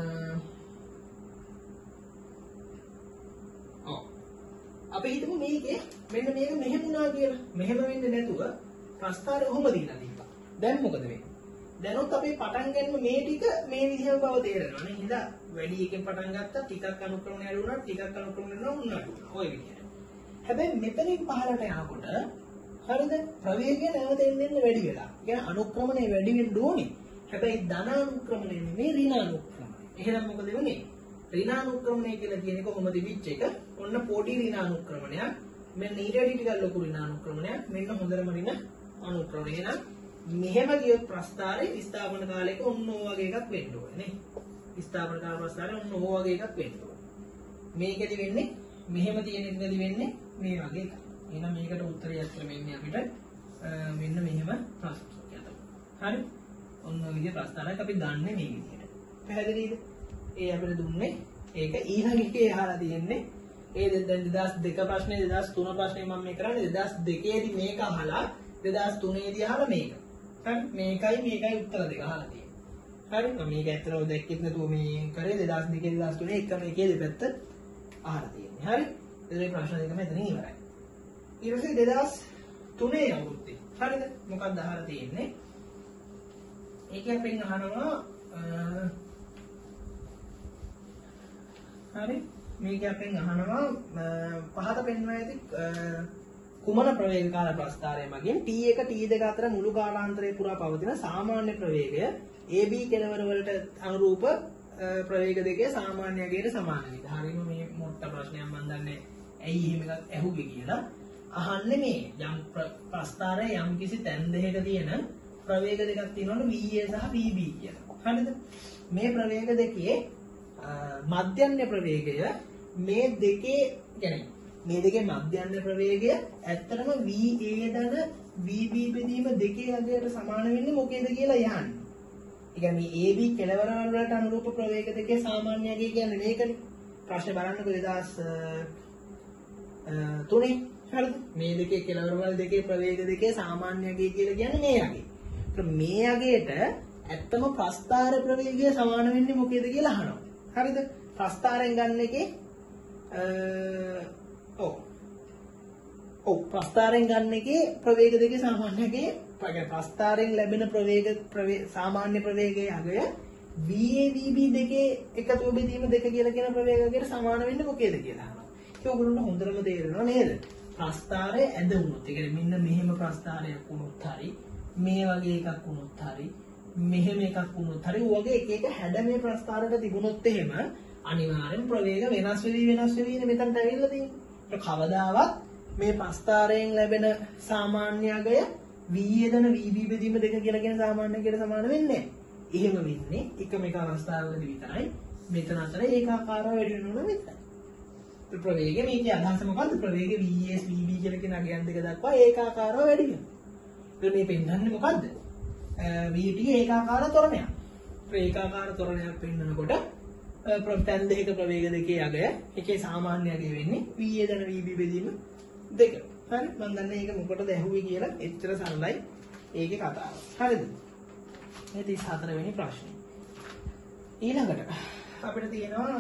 අපි හිතමු මේකේ මෙන්න මේක මෙහෙම වුණා කියලා. මෙහෙම වෙන්නේ නැතුව ප්‍රස්ථාරය ඔහොම දීලා තිබ්බා. දැන් මොකද වෙන්නේ? දැනොත් අපි පටන් ගන්න මේ ටික මේ විදිහම බව තේරෙනවා නේ. හින්දා වැඩි එකෙන් පටන් ගත්තා ටිකක් අනුක්‍රමණය අඩු වුණා ටිකක් අනුක්‍රමණය වුණා ඔය විදිහට. හැබැයි මෙතනින් පහළට යනකොට හරිද ප්‍රවේගය නැවත එන්න වැඩි වෙලා. කියන්නේ අනුක්‍රමණය වැඩි වෙන්න ඕනේ. හැබැයි ධන අනුක්‍රමණය නෙමෙයි ඍණ අනුක්‍රමණය. එහෙනම් මොකද වෙන්නේ? ඍණ අනුක්‍රමණය කියලා කියන එක කොහොමද තිබිච්ච එක? ඔන්න පොඩි ඍණ අනුක්‍රමණයක්. මෙන්න ඊට වැඩි ටිකක් ලොකු ඍණ අනුක්‍රමණයක්. මෙන්න හොඳටම ඍණ අනුක්‍රමණය. එහෙනම් මෙහෙම ගියොත් ප්‍රස්ථාරේ විස්ථාපන කාලයක ඔන්න ඕ වගේ එකක් වෙන්න ඕනේ නේ. විස්ථාපන කාල ප්‍රස්ථාරේ ඔන්න ඕ වගේ එකක් වෙන්න ඕනේ. මේකෙදි වෙන්නේ මෙහෙම තියෙන එකෙදි වෙන්නේ මේ වගේ එකක්. එහෙනම් මේකට උත්තරයක් ලැබෙන්නේ අපිට මෙන්න මෙහෙම ප්‍රස්ථාරයක්. හරි? ඔන්න ඔය විදිහේ ප්‍රස්ථාරයක් අපි දන්නේ මේ විදිහට. පැහැදිලිද? ඒ අපිට දුන්නේ ඒක ඊළඟ එකේ අහලා තියෙන්නේ ඒ දැන් 2002 ප්‍රශ්නේ 2003 ප්‍රශ්නේ මම මේ කරන්නේ 2002 දී මේක අහලා 2003 දී අහලා මේක. හරි මේකයි උත්තර දෙක අහලා තියෙන්නේ. හරි මම මේක ඇත්තටම දැක්කෙත් නැතුව මේ කරේ 2002 2003 එකම එකේ දෙපැත්ත අහලා තියෙන්නේ. හරි ඒ ප්‍රශ්න දෙක මෙතන ඉවරයි. ඊට පස්සේ 2003 අවුරුද්දේ හරිද මොකක්ද අහලා තියෙන්නේ? ඒකෙන් අපෙන් අහනවා හරි මේක අපෙන් අහනවා පහත පෙන්වා ඇති කුමන ප්‍රවේග කාල ප්‍රස්ථාරය මගින් T1 T2 අතර මුළු කාලාන්තරය පුරා පවතින සාමාන්‍ය ප්‍රවේගය AB කෙලවර වලට අනුරූප ප්‍රවේග දෙකේ සාමාන්‍ය අගයට සමාන වේද? හරිම මේ මොට්ට ප්‍රශ්නයක් මම දන්නේ ඇයි එහෙම එකක් ඇහුවේ කියලා. අහන්නේ මේ යම් ප්‍රස්ථාරයේ යම් කිසි තැන් දෙකක තියෙන ප්‍රවේග දෙකක් තියෙනවනේ VA සහ VB කියලා. හරිද? මේ ප්‍රවේග දෙකේ මධ්‍යන්‍ය ප්‍රවේගය මේ දෙකේ يعني මේ දෙකේ මධ්‍යන්‍ය ප්‍රවේගය ඇත්තටම VA ධන VB බෙදීම දෙකේ අගයට සමාන වෙන්නේ මොකේද කියලා යහන්නේ. ඒ කියන්නේ AB කෙලවර වලට අනුරූප ප්‍රවේග දෙකේ සාමාන්‍ය අගය කියන්නේ මේකනේ. ප්‍රශ්නේ බලන්නකෝ 2003 හරිද? මේ දෙකේ කෙලවර වල දෙකේ ප්‍රවේග දෙකේ සාමාන්‍ය අගය කියලා කියන්නේ මේ අගය. මේ අගයට ඇත්තම ප්‍රස්ථාර ප්‍රවේගය සමාන වෙන්නේ මොකේද කියලා අහනවා. හරිද? ප්‍රස්ථාරයෙන් ගන්න එකේ ප්‍රස්ථාරයෙන් ගන්න එකේ ප්‍රවේග දෙකේ සාමාන්‍යකේ ප්‍රස්ථාරයෙන් ලැබෙන සාමාන්‍ය ප්‍රවේගයේ අගය VAVB දෙකේ එකතු බෙදීම දෙක කියලා කියන ප්‍රවේගයකට සමාන වෙන්නේ මොකේද කියලා අහනවා. ඒක ඔයගොල්ලන්ට හොඳටම තේරෙනවා නේද? ප්‍රස්ථාරය ඇද වුණොත්, ඒ කියන්නේ මෙන්න මෙහෙම ප්‍රස්ථාරයක් වුණොත් හරි, මේ වගේ එකක් වුණොත් හරි, මෙහෙම එකක් වුණොත් හරි, ඔයගේ එක එක හැඩ මේ ප්‍රස්ථාරයට තිබුණොත් එහෙම අනිවාර්යෙන් ප්‍රවේග වෙනස් වෙවි මෙතනට ඇවිල්ලා තියෙන්නේ. කවදාවත් මේ ප්‍රස්ථාරයෙන් ලැබෙන සාමාන්‍ය අගය VA ධන VB බෙදීම දෙක කියලා කියන සාමාන්‍ය අගයට සමාන වෙන්නේ නැහැ. එහෙම වෙන්නේ එකම එක අවස්ථාවකදී විතරයි. මෙතන අතර ඒකාකාරව වැඩි වෙනවා විතරයි. ප්‍රවේගය මේකේ අදහස මොකද්ද? ප්‍රවේගය VS VB කියලා කියන අගයන් දෙක දක්වා ඒකාකාරව වැඩි වෙනවා. මේ පෙන්වන්නේ මොකද්ද? VT ඒකාකාර ත්වරණයක්. ඒකාකාර ත්වරණයක් පෙන්වනකොට තැන් දෙකක ප්‍රවේග දෙකේ අගය එකේ සාමාන්‍ය අගය වෙන්නේ VA ධන VB බෙදීම දෙක. හරි මම දන්නේ මේක මොකටද ඇහුවේ කියලා එච්චර සරලයි ඒකේ කතාව. හරිද? මේ 34 වෙනි ප්‍රශ්නේ. ඊළඟට අපිට තියෙනවා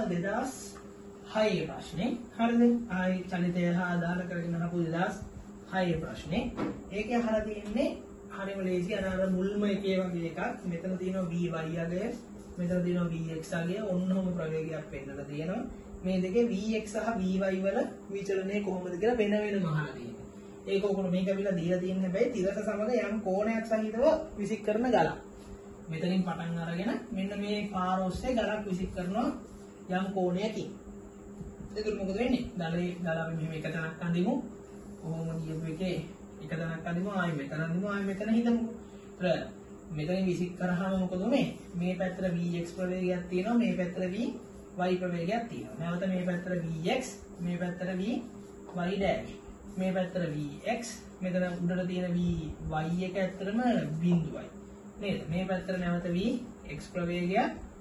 2006 ප්‍රශ්නේ. හරිද? ආයි චලිතය හා අදාළ කරගෙන අහපු 2006 ප්‍රශ්නේ. ඒකේ අහලා තියෙන්නේ හරිම ලේසි අර මුල්ම එකේ වගේ එකක්. මෙතන තියෙනවා VY අගය, මෙතන තියෙනවා VX අගය. ඔන්නෝම ප්‍රවේගයක් පෙන්නලා තියෙනවා. මේ දෙකේ VX සහ VY වල විචලනය කොහොමද කියලා වෙන වෙනම අහලා තියෙනවා. ඒක ඔයගොල්ලෝ මේක අවිලා දීලා තියෙන හැබැයි තිරක සමග යම් කෝණයක් සහිතව විසික් කරන ගලක්. මෙතනින් පටන් අරගෙන මෙන්න මේ පාර ඔස්සේ ගලක් විසික් කරනවා යම් කෝණයකින්. එතකොට මොකද වෙන්නේ? ගල අපි මෙහෙම එක තැනක් අඳිමු. කොහොම කියපු එකේ එක තැනක් අඳිමු ආයෙ මෙතන අඳිමු ආයෙ මෙතන හිතමු. මෙතනින් විසික් කරාම මොකද මේ පැත්තට VX ප්‍රවේගයක් තියෙනවා මේ පැත්තට VY ප්‍රවේගයක් තියෙනවා. නැවත මේ පැත්තට VX මේ පැත්තට VY dash මේ පැත්තට VX මෙතන උඩට තියෙන VY එක ඇත්තටම බිඳුවයි නේද? මේ පැත්තට නැවත VX ප්‍රවේගය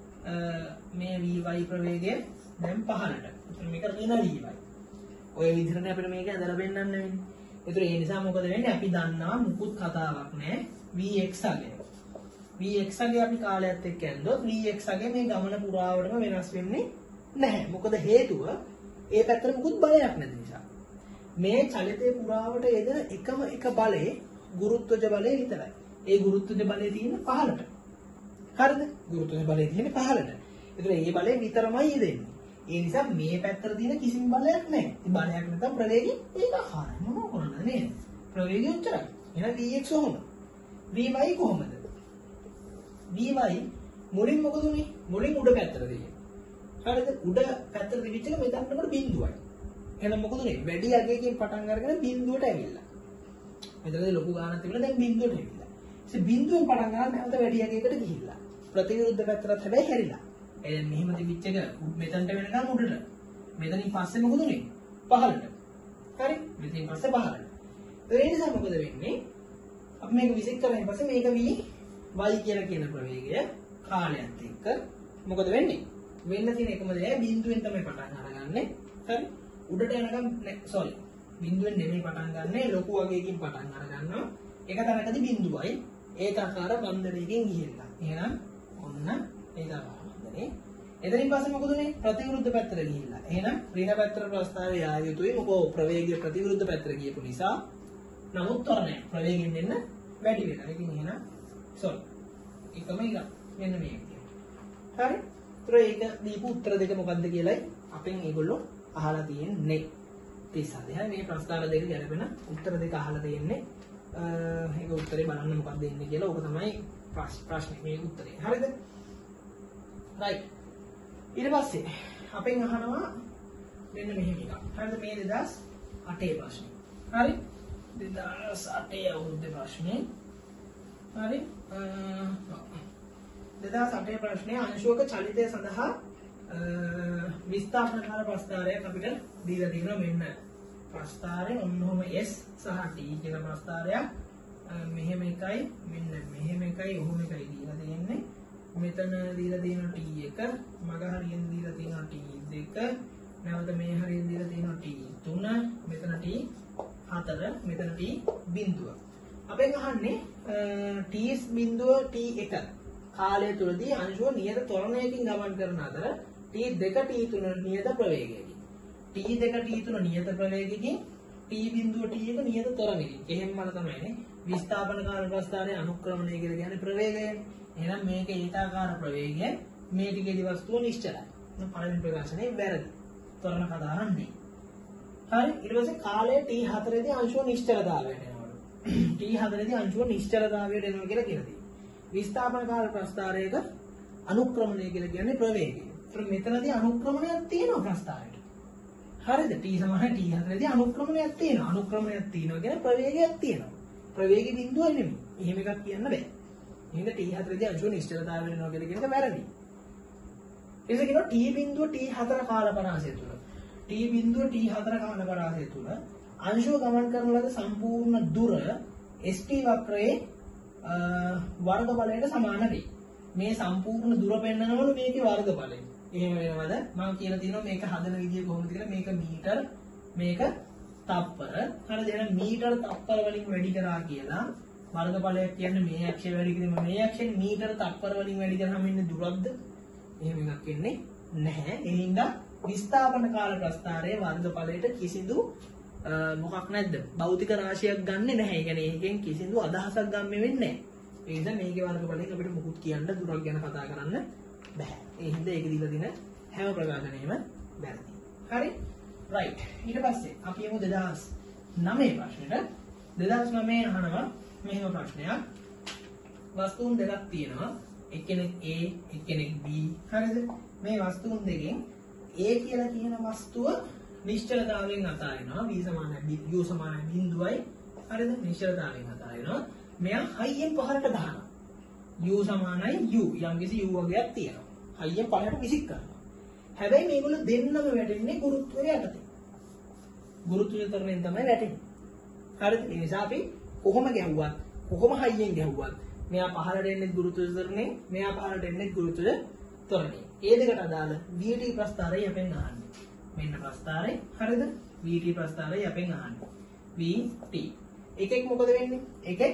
මේ VY ප්‍රවේගය දැන් පහළට. එතන මේක තියෙන VY. ඔය විදිහට අපිට මේක ඇදලා පෙන්නන්න වෙන්නේ. ඒතර ඒ නිසා මොකද වෙන්නේ? අපි දන්නවා මුකුත් කතාවක් නැහැ VX අගය. VX අගය අපි කාලයත් එක්ක ඇන්දොත් VX අගය මේ ගමන පුරාවටම වෙනස් වෙන්නේ නැහැ. මොකද හේතුව ඒ පැත්තට මුකුත් බලයක් නැති නිසා. මේ චලිතේ පුරාවට යෙදෙන එකම එක බලේ ගුරුත්වජ බලය විතරයි. ඒ ගුරුත්වජ බලය තියෙන්නේ පහළට. හරිද? ගුරුත්වජ බලය තියෙන්නේ පහළට. ඒතර මේ බලය විතරමයි යෙදෙන්නේ. ඒ නිසා මේ පැත්තට තියෙන කිසිම බලයක් නැහැ. ඒ බලයක් නැත්නම් ප්‍රවේගය ඒකාකාරයි. මොනවා කරන්නද නේද? ප්‍රවේගය උච්චරයි. එහෙනම් Vx කොහොමද? Vy කොහොමද? Vy මුලින් මොකද උනේ? මුලින් උඩ පැත්තට දෙන්නේ. හරිද? උඩ පැත්තට දෙවිච්ච එක මෙතනකට බිඳුවයි. එහෙනම් මොකද උනේ? වැඩි අගයකින් පටන් අරගෙන බිඳුවට ඇවිල්ලා. මෙතනදී ලොකු ගානක් තිබුණා දැන් බිඳුවට ඇවිල්ලා. ඉතින් බිඳුවෙන් පටන් ගන්න නැවත වැඩි අගයකට ගිහිල්ලා. ප්‍රතිවිරුද්ධ පැත්තට හැබැයි හැරිලා. එහෙනම් මෙහෙම තිබිච්ච එක මෙතනට වෙනකන් උඩට. මෙතනින් පස්සේ මොකද උනේ? පහළට. හරි? මෙතනින් පස්සේ පහළට. ඒ නිසා මොකද වෙන්නේ? අපි මේක විසික් කරලා පස්සේ මේක y කියලා කියන ප්‍රවේගය කාලයත් එක්ක මොකද වෙන්නේ? වෙන්න තියෙන එකම දේ බිඳුවෙන් තමයි පටන් අරගන්නේ. හරි. උඩට යනකම් sorry. බිඳුවෙන් නෙමෙයි පටන් ගන්නෙ ලොකු වගේකින් පටන් අරගන්නවා. එක තැනකදී බිඳුවයි ඒකාකාර බන්ධනයකින් ගිහිල්ලා. එහෙනම් ඔන්න ඒකාකාර බන්ධනේ. එතනින් පස්සේ මොකද වෙන්නේ? ප්‍රතිවිරුද්ධ පැත්තට ගිහිල්ලා. එහෙනම් ඍණ පැත්තට ප්‍රස්ථාරය යා යුතුයි. මොකෝ ප්‍රවේගය ප්‍රතිවිරුද්ධ පැත්තට ගියපු නිසා. නමුත් තරණය ප්‍රවේගයෙන් දෙන්න වැඩි වෙනවා. ඉතින් එහෙනම් sorry. එකම එක. මෙන්න මේක. හරි. ඒක දීපු උත්තර දෙක මොකක්ද කියලායි අපෙන් ඒගොල්ලෝ අහලා තියෙන්නේ. 37. හරි මේ ප්‍රස්ථාර දෙක ගැලපෙන උත්තර දෙක අහලා තියෙන්නේ. ඒක උත්තරේ බලන්න මොකක්ද එන්නේ කියලා. ඕක තමයි ප්‍රශ්නේ මේ උත්තරේ. හරිද? right. ඊට පස්සේ අපෙන් අහනවා මෙන්න මෙහෙම එකක්. හරිද? මේ 2008 ප්‍රශ්නේ. හරි? 2008 අවුරුද්දේ ප්‍රශ්නේ. හරි? 2008 ප්‍රශ්නේ අංශුවක චලිතය සඳහා විස්ථාපනකාර ප්‍රස්ථාරයක් අපිට දීලා තියෙනවා. මෙන්න ප්‍රස්ථාරය ඔන්නෝම S සහ T කියන ප්‍රස්ථාරයක් මෙහෙම එකයි මෙන්න මෙහෙම එකයි ඔහොම එකයි දීලා තියෙන්නේ. මෙතන දීලා තියෙනවා T1 මග හරියෙන් දීලා තියෙනවා T2 නැවත මේ හරියෙන් දීලා තියෙනවා T3 මෙතන T4 මෙතන T බිඳුව. අපෙන් අහන්නේ T බිඳුව T1 කාලය තුලදී අංශුව නියත ත්වරණයකින් ගමන් කරන අතර T2 T3 නියත ප්‍රවේගයකින් T2 T3 නියත ප්‍රවේගයකින් T බිඳුව T1 නියත ත්වරණයකින් එහෙම මල තමයිනේ විස්ථාපනකාර ප්‍රස්ථාරයේ අනුක්‍රමණය කියලා කියන්නේ ප්‍රවේගය. එහෙනම් මේක ඒකාකාර ප්‍රවේගය මේ ටිකේදී වස්තුව නිශ්චලයි. පළවෙනි ප්‍රකාශනයේ වැරදි. ත්වරණ කතාවන්නේ. හරි ඊට පස්සේ කාලය T4 දී අංශුව නිශ්චලතාවයට එනවලු. T4 දී අංශුව නිශ්චලතාවයට එනවා කියලා කියනවා. විස්ථාපනකාර ප්‍රස්ථාරයක අනුක්‍රමණය කියලා කියන්නේ ප්‍රවේගය. ඒත් මෙතනදී අනුක්‍රමණයක් තියෙනවා ප්‍රස්ථාරයට. හරිද? T සමාන T4 දී අනුක්‍රමණයක් තියෙනවා. අනුක්‍රමණයක් තියෙනවා කියන්නේ ප්‍රවේගයක් තියෙනවා. ප්‍රවේග බිඳුවයි නෙමෙයි. එහෙම එකක් කියන්න බෑ. එහෙනම් T4 දී අංශුව නිශ්චලතාවයට එනවා කියලා කියන එක වැරදි. ඒක කියනවා T බිඳුව T4 කාලපරාසය තුල. T බිඳුව T4 කාලපරාසය තුල අංශුව ගමන් කරන ලද සම්පූර්ණ දුර ST වක්‍රයේ වර්ගඵලයට සමාන වෙයි. මේ සම්පූර්ණ දුර පෙන්නනවලු මේකේ වර්ගඵලය. එහෙම වෙනවද? මම කියලා තියෙනවා මේක හදන විදිය කොහොමද කියලා. මේක මීටර මේක තප්පර. හරිද? එහෙනම් මීටර තප්පර වලින් වැඩි කරා කියලා වර්ගඵලයක් කියන්නේ මේ අක්ෂය වැඩි කිරීම මේ අක්ෂයෙන් මීටර තප්පර වලින් වැඩි කරාම ඉන්නේ දුරක්ද? එහෙම එකක් එන්නේ නැහැ. ඒ හින්දා විස්ථාපන කාල ප්‍රස්ථාරයේ වර්ගඵලයට කිසිදු මොකක් නැද්ද? භෞතික රාශියක් ගන්නෙ නැහැ. ඒ කියන්නේ ඒකෙන් කිසිදු අදහසක් ගන්න වෙන්නේ නැහැ. ඒ නිසා මේකේ වර්ගඵලයෙන් අපිට මුකුත් කියන්න දුරක් ගැන කතා කරන්න බෑ. ඒ හින්දා ඒක දීලා දින හැම ප්‍රකාශනයෙම වැරදි. හරි? right. ඊට පස්සේ අපි යමු 2009 ප්‍රශ්නෙට. 2009 අහනවා මෙහෙම ප්‍රශ්නයක්. වස්තුන් දෙකක් තියෙනවා. එක්කෙනෙක් A එක්කෙනෙක් B. හරිද? මේ වස්තුන් දෙකෙන් A කියලා කියන වස්තුව නිශ්චලතාවයෙන් අතාරිනවා. B සමානයි U සමානයි බිඳුවයි. හරිද? නිශ්චලතාවයෙන් අතාරිනවා. මෙයා හයියෙන් පහළට දානවා. U සමානයි U. යම්කිසි U වර්ගයක් තියෙනවා. හයියෙන් පහළට විසික් කරනවා. හැබැයි මේගොල්ලෝ දෙන්නම වැටෙන්නේ ගුරුත්වය යටතේ. ගුරුත්වය තරණයෙන් තමයි වැටෙන්නේ. හරිද? ඒ නිසා අපි කොහොම ගැහුවත් කොහොම හයියෙන් ගැහුවත් මෙයා පහළට එන්නේ ගුරුත්වය තරණයෙන් මෙයා පහළට එන්නේ ගුරුත්වය තරණයෙන්. ඒ දෙකට අදාළ VT ප්‍රස්ථාරය අපෙන් අහන්නේ. මෙන්න ප්‍රස්ථාරය හරිද? VT ප්‍රස්ථාරය අපෙන් අහන්නේ. VT. එකෙක් මොකද වෙන්නේ? එකෙක්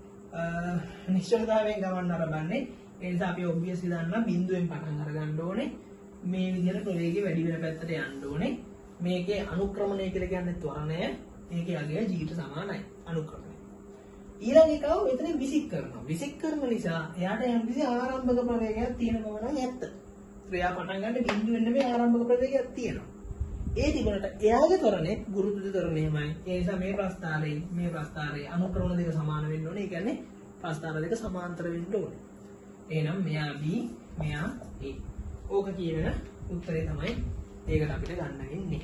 නිශ්චලතාවයෙන් ගමන් ආරම්භන්නේ. ඒ නිසා අපි ඔබ්වියස්ලි දන්නා බිඳුවෙන් පටන් අරගන්න ඕනේ. මේ විදිහට ප්‍රවේගය වැඩි වෙන පැත්තට යන්න ඕනේ. මේකේ අනුක්‍රමණය කියලා කියන්නේ ත්වරණය. මේකේ අගය g ට සමානයි. අනුක්‍රමණය. ඊළඟ එකව මෙතන විසික් කරනවා. විසික් කරන නිසා එයාට යම්කිසි ආරම්භක ප්‍රවේගයක් තියෙන බව නම් ඇත්ත. ක්‍රියා පටන් ගන්න බිඳුවෙන් නෙමෙයි ආරම්භක ප්‍රවේගයක් තියෙනවා. ඒ තිබුණට එයාගේ ත්වරණය ගුරුත්වය ත්වරණයමයි. ඒ නිසා මේ ප්‍රස්ථාරයේ අනුක්‍රමණ දෙක සමාන වෙන්න ඕනේ. ඒ කියන්නේ ප්‍රස්ථාර දෙක සමාන්තර වෙන්න ඕනේ. එහෙනම් මෙයා B මෙයා A. ඕක කියන උත්තරේ තමයි ඒකට අපිට ගන්න වෙන්නේ.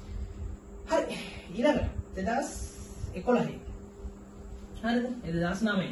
හරි. ඊළඟට 2011. හරිද? 2009.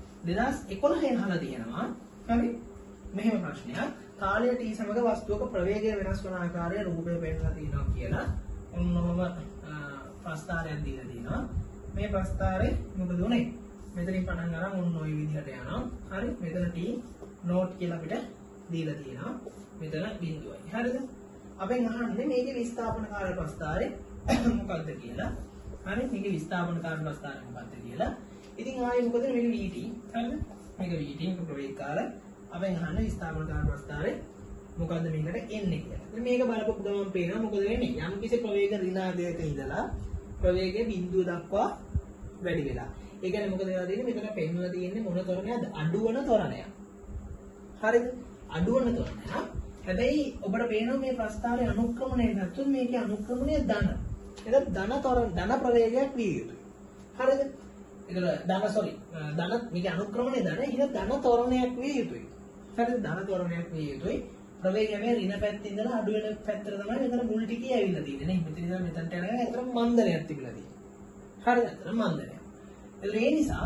2011 අහලා තියෙනවා. හරි. මෙහෙම ප්‍රශ්නයක්. කාලය T සමග වස්තුවක ප්‍රවේගය වෙනස් වන ආකාරය රූපය පෙන්නලා තියෙනවා කියලා ඔන්නෝම ප්‍රස්ථාරයක් දීලා තියෙනවා. මේ ප්‍රස්ථාරේ මොකද උනේ? මෙතනින් පටන් අරන් ඔන්න ඔය විදිහට යනවා. හරි. මෙතන T නෝට් කියලා අපිට දීලා තියෙනවා. මෙතන බිඳුවයි. හරිද? අපෙන් අහන්නේ මේකේ විස්ථාපන කාර්ය ප්‍රස්ථාරය මොකක්ද කියලා. හරි මේකේ විස්ථාපන කාර්ය ප්‍රස්ථාරය මොකක්ද කියලා. ඉතින් ආයේ මොකද මේක VT. හරිද? මේක VT එක ප්‍රවේග කාර්ය. අපෙන් අහන්නේ විස්ථාපන කාර්ය ප්‍රස්ථාරය මොකද්ද මේකට එන්නේ කියලා. ඉතින් මේක බලපු ගමන් පේනවා මොකද වෙන්නේ? යම් කිසි ප්‍රවේග ඍණාදයක ඉඳලා ප්‍රවේගයේ බිඳුව දක්වා වැඩි වෙලා. ඒ කියන්නේ මොකද වෙලා තියෙන්නේ? මෙතන පෙන්වලා තියෙන්නේ මොන තරණයක්ද? අඩුවන තරණයක්. හරිද? අඩුවන තරණයක්. හැබැයි ඔබට පේනවා මේ ප්‍රස්ථාරයේ අනුක්‍රමණය ගත්තොත් මේකේ අනුක්‍රමණය ධන. ඒක ධන ප්‍රවේගයක් විය යුතුයි. හරිද? ඒක ධන මේකේ අනුක්‍රමණය ධන. ඒක ධන තරණයක් විය යුතුයි. හරිද? ධන තරණයක් විය යුතුයි. ප්‍රවේගය මේ ඍණ පැත්තේ ඉඳලා අඩු වෙන පැත්තට තමයි මෙතන මුල් ටිකේ ඇවිල්ලා තියෙන්නේ නේ. මෙතන ඉඳලා මෙතනට යනකම් ඇත්තටම මන්දනයක් තිබිලා තියෙනවා. හරිද? ඇත්තටම මන්දනයක්. ඒ නිසා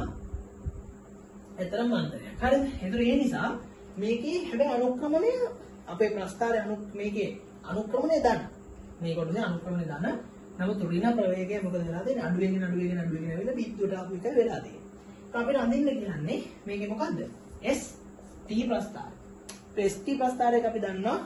ඇත්තටම මන්දනයක්. හරිද? ඒ නිසා මේකේ හැබැයි අනුක්‍රමණය අපේ ප්‍රස්ථාරයේ මේකේ අනුක්‍රමණය ධන. මේ කොටසේ අනුක්‍රමණය ධන. නමුත් ඍණ ප්‍රවේගය මොකද වෙලා තියෙන්නේ? අඩු වෙගෙන ඇවිල්ලා බිත්තුවට ආපු එක වෙලා තියෙන්නේ. අපිට අඳින්න කියන්නේ මේකේ මොකද්ද? ST ප්‍රස්ථාරය. ST ප්‍රස්ථාරයක අපි දන්නවා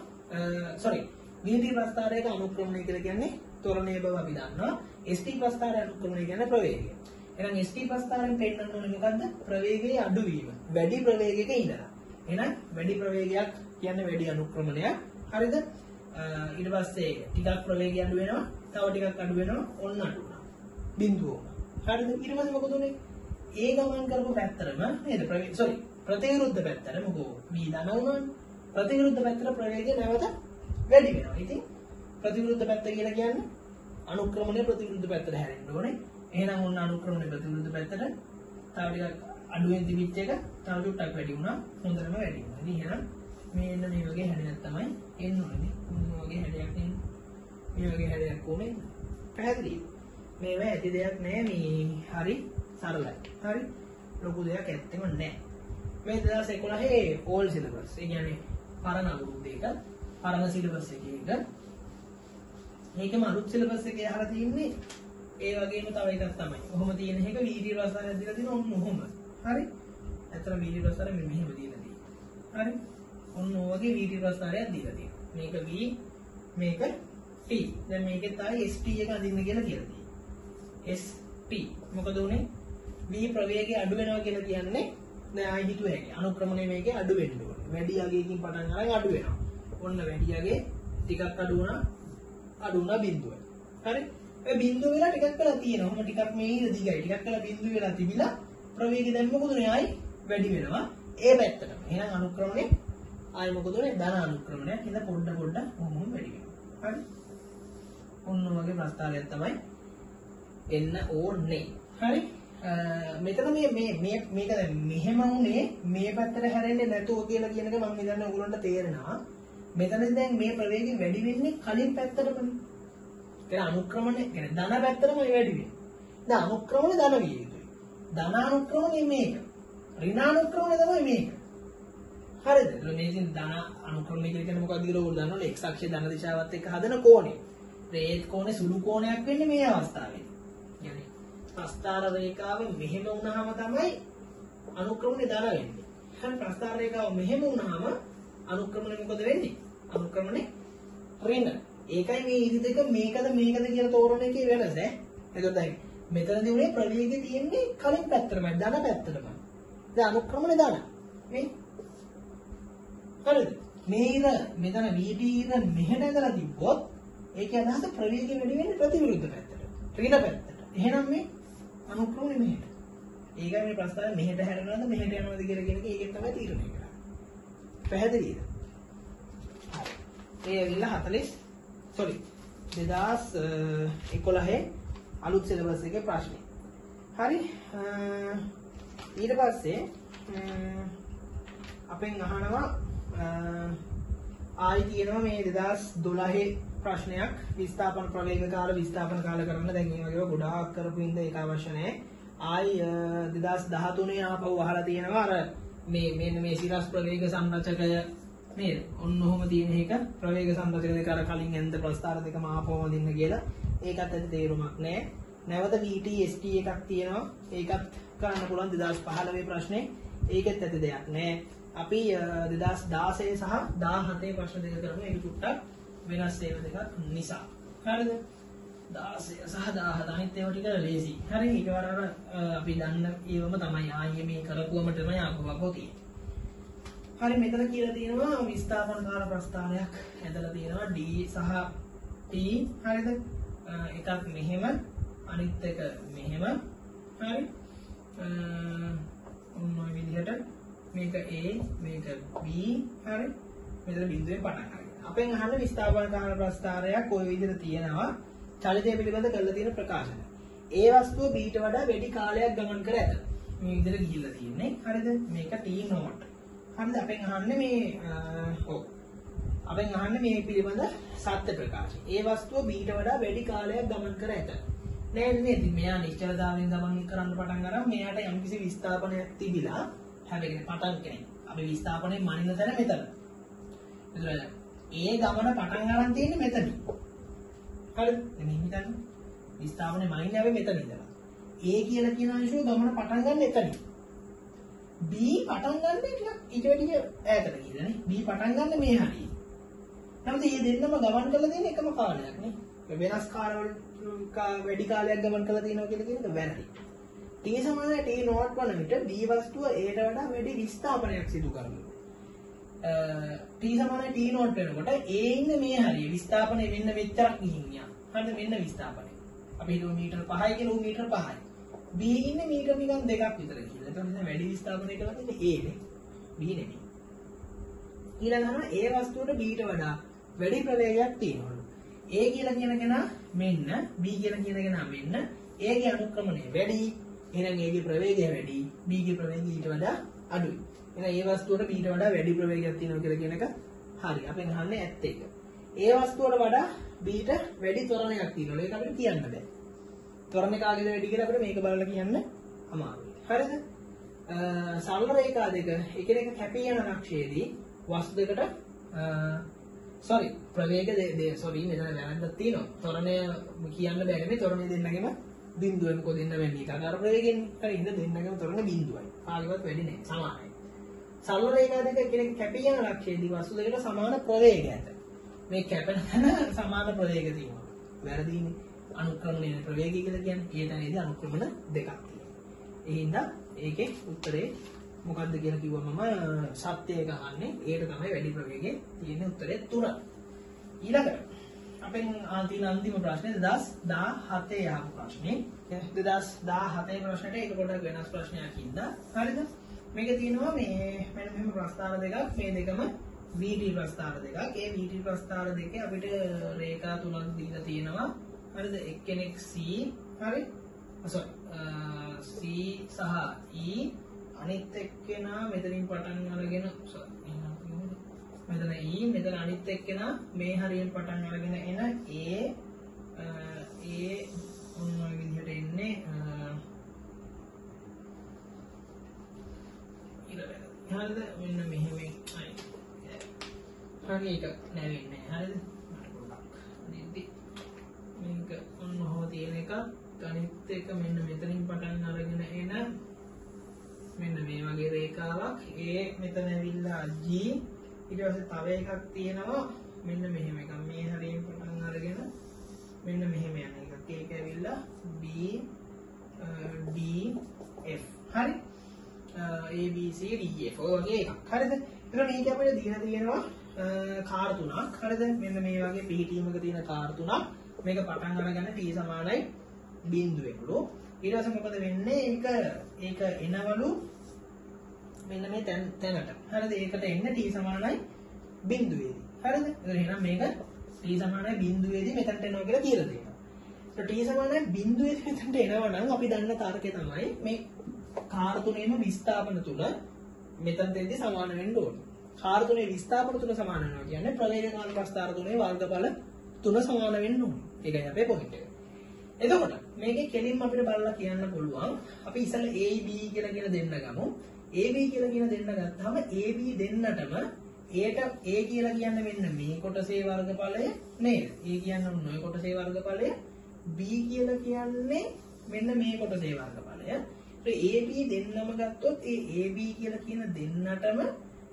VT ප්‍රස්ථාරයක අනුක්‍රමණය කියලා කියන්නේ ත්වරණයේ බව අපි දන්නවා. ST ප්‍රස්ථාරයේ අනුක්‍රමණය කියන්නේ ප්‍රවේගය. එහෙනම් ST ප්‍රස්ථාරයෙන් පෙන්නන්න ඕනේ මොකද්ද? ප්‍රවේගයේ අඩුවීම. වැඩි ප්‍රවේගයක ඉඳලා. එහෙනම් වැඩි ප්‍රවේගයක් කියන්නේ වැඩි අනුක්‍රමණයක්. හරිද? ඊට පස්සේ ටිකක් ප්‍රවේගය අඩු වෙනවා. තව ටිකක් අඩු වෙනවා. ඔන්න අඩු වුණා. බිඳුවම. හරිද? ඊට පස්සේ මොකද උනේ? ඒ ගමන් කරපු පැත්තරම නේද? ප්‍රතිවිරුද්ධ පැත්තට මොකෝ V ධන වුණානේ. ප්‍රතිවිරුද්ධ පැත්තට ප්‍රවේගය නැවත වැඩි වෙනවා. ඉතින් ප්‍රතිවිරුද්ධ පැත්ත කියලා කියන්නේ අනුක්‍රමණය ප්‍රතිවිරුද්ධ පැත්තට හැරෙන්න ඕනේ. එහෙනම් ඔන්න අනුක්‍රමණය ප්‍රතිවිරුද්ධ පැත්තට තව ටිකක් අඩුවෙන් තිබිච්ච එක තව ටිකක් වැඩි වුණා. හොඳටම වැඩි වුණා. ඉතින් එහෙනම් මේ වගේ හැඩයක් තමයි එන්න ඕනේ. මේ වගේ හැඩයක් එන්න. මේ වගේ හැඩයක් ඕනේ. පැහැදිලිද? මේවා ඇති දෙයක් නෑ මේ හරි සරලයි. හරි? ලොකු දෙයක් ඇත්තෙම නෑ. මේ 2011 ඕල් සිලබස්. ඒ කියන්නේ පරණ අවුරුද්දේක පරණ සිලබස් එකේක මේකම අලුත් සිලබස් එකේ අහලා තියෙන්නේ ඒ වගේම තව එකක් තමයි. කොහොම තියෙන එක වීඩියෝ රසායනයක් දීලා තියෙන ඔන්න ඔහොම. හරි? ඇත්තට වීඩියෝ රසායනය මෙහෙම දීලා තියෙනවා. හරි? ඔන්න ඔය වගේ වීඩියෝ රසායනයක් දීලා තියෙනවා. මේක V මේක T. දැන් මේකෙත් ආයේ ST එක අඳින්න කියලා තියෙනවා. ST මොකද උනේ? V ප්‍රවේගය අඩු වෙනවා කියලා කියන්නේ දැන් ආයි හිතුව හැකි. අනුක්‍රමණය මේකේ අඩු වෙන්න ඕනේ. වැඩි යගයකින් පටන් අරන් අඩු වෙනවා. ඔන්න වැඩි යගේ ටිකක් අඩු වුණා බිඳුව. හරි? ඒ බිඳුව වෙලා ටිකක් වෙලා තියෙනවා. මොකද ටිකක් මේ දිගයි. ටිකක් වෙලා බිඳුව වෙලා තිබිලා ප්‍රවේගය දැන් මොකද උනේ ආයි වැඩි වෙනවා. ඒ පැත්තටම. එහෙනම් අනුක්‍රමණය ආයි මොකද උනේ? ධන අනුක්‍රමණය. ඉතින් පොඩ කොහොම වැඩි වෙනවා. හරි? ඔන්න වගේ ප්‍රස්තාවයක් තමයි එන්න ඕනේ. හරි? මෙතන මේක දැන් මෙහෙම උනේ මේ පැත්තට හැරෙන්නේ නැතුව කියලා කියන එක මම හිතන්නේ ඔයගොල්ලන්ට තේරෙනවා. මෙතනදී දැන් මේ ප්‍රවේගය වැඩි වෙන්නේ කලින් පැත්තටමනේ. ඒක අනුක්‍රමණය කියන්නේ ධන පැත්තටමයි වැඩි වෙන්නේ. දැන් අනුක්‍රමණය ධන විය යුතුයි. ධන අනුක්‍රමණය මේක. ඍණ අනුක්‍රමණය තමයි මේක. හරිද? මේකෙන් ධන අනුක්‍රමණය කියන්නේ මොකක්ද කියලා ඔයගොල්ලෝ දන්නවනේ. x අක්ෂයේ ධන දිශාවත් එක්ක හදන කෝණය. ඒ කෝණේ සුළු කෝණයක් වෙන්නේ මේ අවස්ථාවේ. يعني ප්‍රස්ථාර රේඛාව මෙහෙම වුණාම තමයි අනුක්‍රමණය ධන වෙන්නේ. හරි ප්‍රස්ථාර රේඛාව මෙහෙම වුණාම අනුක්‍රමණය මොකද වෙන්නේ? අනුක්‍රමණය ඍණ. ඒකයි මේ ඉරි දෙක මේකද කියලා තෝරන එකේ වෙනස ඈ. එතකොට දැන් මෙතනදී උනේ ප්‍රවේගය තියෙන්නේ කලින් පැත්තටමයි ධන පැත්තටමයි. දැන් අනුක්‍රමණය ධන. මේ හරිද? මේ ඉර මෙතන VT ඉර මෙහෙට ඇදලා තිබ්බොත් ඒකේ අදහස ප්‍රවේගය වැඩි වෙන්නේ ප්‍රතිවිරුද්ධ පැත්තට. ඍණ පැත්තට. එහෙනම් මේ අනුක්‍රමණය මෙහෙට. ඒකයි මේ ප්‍රස්තාවය මෙහෙට හැරෙනවද මෙහෙට යනවද කියලා කියන එක ඒකෙන් තමයි තීරණය කරන්නේ. පැහැදිලිද? හරි. ඒ ඇවිල්ලා 2011 අලුත් සිලබස් එකේ ප්‍රශ්නේ. හරි. ඊට පස්සේ අපෙන් අහනවා ආයි කියනවා මේ 2012 ප්‍රශ්නයක් විස්ථාපන ප්‍රවේග කාල විස්ථාපන කාල කරන්න දැන් මේ වගේව ගොඩාක් කරපු ඉඳ ඒක අවශ්‍ය නැහැ. ආයි 2013 ආපහු අහලා තියෙනවා අර මේ සිරස් ප්‍රවේග සංරචකය නේද? ඔන්න ඔහොම තියෙන එක ප්‍රවේග සංරචක දෙක අර කලින් ඇඳ ප්‍රස්ථාර දෙකම ආපහුම දින්න කියලා. ඒකත් ඇති තේරුමක් නැහැ. නැවත VT ST එකක් තියෙනවා. ඒකත් කරන්න පුළුවන් 2015 ප්‍රශ්නේ. ඒකෙත් ඇති දෙයක් නැහැ. අපි 2016 සහ 17 ප්‍රශ්න දෙක කරමු. ඒක චුට්ටක් වෙනස් ඒවා දෙකක් නිසා. හරිද? 16 සහ 17 අනිත් ඒවා ටික ලේසි. හරි ඊටවර අර අපි දන්න ඒවම තමයි ආයේ මේ කරපුවම තමයි ආපුවකෝ තියෙන්නේ. හරි මෙතන කියලා තියෙනවා විස්ථාපනකාර ප්‍රස්ථානයක් ඇදලා තියෙනවා D සහ T හරිද? එකක් මෙහෙම අනිත් එක මෙහෙම හරි ඔන්න ඔය විදිහට මේක A මේක B හරි මෙතන බිඳුවෙන් පටන් ගන්නවා. අපෙන් අහන්න විස්ථාපනකාර ප්‍රස්ථානයක් කොයි විදිහට තියෙනවා චලිතය පිළිබඳ කරලා තියෙන ප්‍රකාශන. ඒ වස්තුව B ට වඩා වැඩි කාලයක් ගමන් කර ඇත. මේ විදිහට ගිහිල්ලා තියෙන්නේ. හරිද? මේක T නෝට්. හරිද? අපෙන් අහන්නේ මේ අපෙන් අහන්නේ මේ පිළිබඳ සත්‍ය ප්‍රකාශය. ඒ වස්තුව B ට වඩා වැඩි කාලයක් ගමන් කර ඇත. නේද? ඉතින් මෙයා නිශ්චලතාවයෙන් ගමන් කරන්න පටන් ගන්න මෙයාට යම්කිසි විස්ථාපනයක් තිබිලා හැබැයි පටන් කෙනෙක්. අපි විස්ථාපනයේ මනින තැන මෙතන. ඒතර ඒ ගමන පටන් ගන්න තියෙන්නේ මෙතනින්. හරිද? මෙහෙම හිතන්න. විස්ථාපනයේ මනින්නේ අපි මෙතන ඉඳලා. A කියලා කියන අංශුව ගමන පටන් ගන්න එතනින්. B පටන් ගන්න ටිකක් ඊට වැඩිය ඈතට ගිහලා නේ. B පටන් ගන්න මේ හරිය. නමුත් මේ දෙන්නම ගමන් කරලා තියෙන එකම කාලයක් නේ. වෙනස් කාලවල වැඩි කාලයක් ගමන් කරලා තියෙනවා කියලා කියන එක වැරදි. T සමානයි T නෝට් වන විට B වස්තුව A ට වඩා වැඩි විස්ථාපනයක් සිදු කරනවා. T සමානයි T නෝට් වෙනකොට A ඉන්නේ මේ හරිය විස්ථාපනය වෙන්න මෙච්චරක් ගිහින් යනවා. හරිද? මෙන්න විස්ථාපනය. අපි හිතුව මීටර 5යි කියලා ඌ මීටර 5යි. B ඉන්නේ මීටර නිකන් දෙකක් විතර කියලා. එතකොට ඉතින් වැඩි විස්ථාපනය කරලා තියෙන්නේ A නේ. B නෙමෙයි. ඊළඟට A වස්තුවට B ට වඩා වැඩි ප්‍රවේගයක් තියෙනවලු. A කියලා කියන කෙනා මෙන්න B කියලා කියන කෙනා මෙන්න A ගේ අනුක්‍රමණය වැඩි. එහෙනම් A ගේ ප්‍රවේගය වැඩි. B ගේ ප්‍රවේගය ඊට වඩා අඩුයි. එහෙනම් A වස්තුවට B ට වඩා වැඩි ප්‍රවේගයක් තියෙනවා කියලා කියන එක හරි. අපෙන් අහන්නේ ඇත්ත ඒක. A වස්තුවට වඩා B ට වැඩි ත්වරණයක් තියෙනවා. ඒක අපිට කියන්න බෑ. ත්වරණ කාගෙද වැඩි කියලා අපිට මේක බලලා කියන්න අමාරුයි. හරිද? සරල රේඛා දෙක එකිනෙක කැපී යන ලක්ෂයේදී වස්තු දෙකට ප්‍රවේග මෙතන වැරද්දක් තියෙනවා. ත්වරණය කියන්න බෑ නෙමෙයි ත්වරණය දෙන්නගෙම බිඳුවෙන් කොදින්න වෙන්නේ. කාකාර ප්‍රවේගයෙන් හරි ඉඳ දෙන්නගෙම ත්වරණ බිඳුවයි. කාගෙවත් වැඩි නෑ සමානයි. සරල රේඛා දෙක එකිනෙක කැපී යන ලක්ෂයේදී වස්තු දෙකට සමාන ප්‍රවේගය ඇත. මේ කැපෙන තැන සමාන ප්‍රවේග තියෙනවා. වැරදීනේ. අනුක්‍රමණය ප්‍රවේගය කියලා කියන්නේ ඒ තැනේදී අනුක්‍රමණ දෙකක් තියෙනවා. ඒ හින්දා ඒකේ උත්තරේ මොකක්ද කියලා කිව්වම මම සත්‍ය එක අහන්නේ ඒකට තමයි වැඩි ප්‍රවේගයේ තියෙන උත්තරේ 3. ඊළඟට අපෙන් තියෙන අන්තිම ප්‍රශ්නේ 2017 ආපු ප්‍රශ්නේ. 2017 ප්‍රශ්නෙට ඒක පොඩ්ඩක් වෙනස් ප්‍රශ්නයක් ඉඳලා. හරිද? මේකේ තියෙනවා මේ මෙන්න මෙහෙම ප්‍රස්ථාන දෙකක් මේ දෙකම VT ප්‍රස්ථාන දෙකක්. ඒ VT ප්‍රස්ථාන දෙකේ අපිට රේඛා තුනක් දීලා තියෙනවා. හරිද? එක්කෙනෙක් C හරි? C සහ E අනිත් එක්කෙනා මෙතනින් පටන් අරගෙන මෙතන E මෙතන අනිත් එක්කෙනා මේ හරියෙන් පටන් අරගෙන එන A ඔන්න ඔය විදිහට එන්නේ ඊළඟට හරිද? මෙන්න මෙහෙම හරි ඒක නැවෙන්නේ හරිද? මේක ඔන්න ඔහොම තියෙන එක අනිත් එක මෙන්න මෙතනින් පටන් අරගෙන එන මෙන්න මේ වගේ රේඛාවක් A මෙතන ඇවිල්ලා G ඊට පස්සේ තව එකක් තියෙනවා මෙන්න මෙහෙම එකක් මේ හරියෙන් පටන් අරගෙන මෙන්න මෙහෙම යන එකක් ඒක ඇවිල්ලා B D F හරි A B C D F ඔය වගේ එකක් හරිද? එතකොට මේක අපිට දීලා තියෙනවා කාර් තුනක් හරිද? මෙන්න මේ වගේ පිහිටීමක තියෙන කාර් තුනක් මේක පටන් අරගෙන T සමානයි බිඳුවෙන්ලු. ඊට පස්සේ මොකද වෙන්නේ? ඒක එනවලු මෙන්න මේ තැනට. හරිද? ඒකට එන්න T සමානයි බිඳුවේදී. හරිද? එහෙනම් මේක T සමානයි බිඳුවේදී මෙතනට එනවා කියලා කියලා දෙනවා. So T සමානයි බිඳුවේදී මෙතනට එනවා නම් අපි දන්න තර්කය තමයි මේ කාර තුනේම විස්ථාපන තුන මෙතනදී සමාන වෙන්න ඕනේ. කාර තුනේ විස්ථාපන තුන සමාන වෙනවා කියන්නේ ප්‍රවේගකාන ප්‍රස්ථාර තුනේ වර්ගඵල තුන සමාන වෙන්න ඕනේ. ඒකයි අපේ පොයින්ට් එක. එතකොට මේකේ කෙලින්ම අපිට බලලා කියන්න පුළුවන් අපි ඉස්සෙල්ලා A B කියලා කියන දෙන්න ගමු. A B කියලා කියන දෙන්න ගත්තාම A B දෙන්නටම Aට A කියලා කියන්නේ මෙන්න මේ කොටසේ වර්ගඵලය නේද? A කියන්නේ ඔන්න ඔය කොටසේ වර්ගඵලය. B කියලා කියන්නේ මෙන්න මේ කොටසේ වර්ගඵලය. A B දෙන්නම ගත්තොත් ඒ A B කියලා කියන දෙන්නටම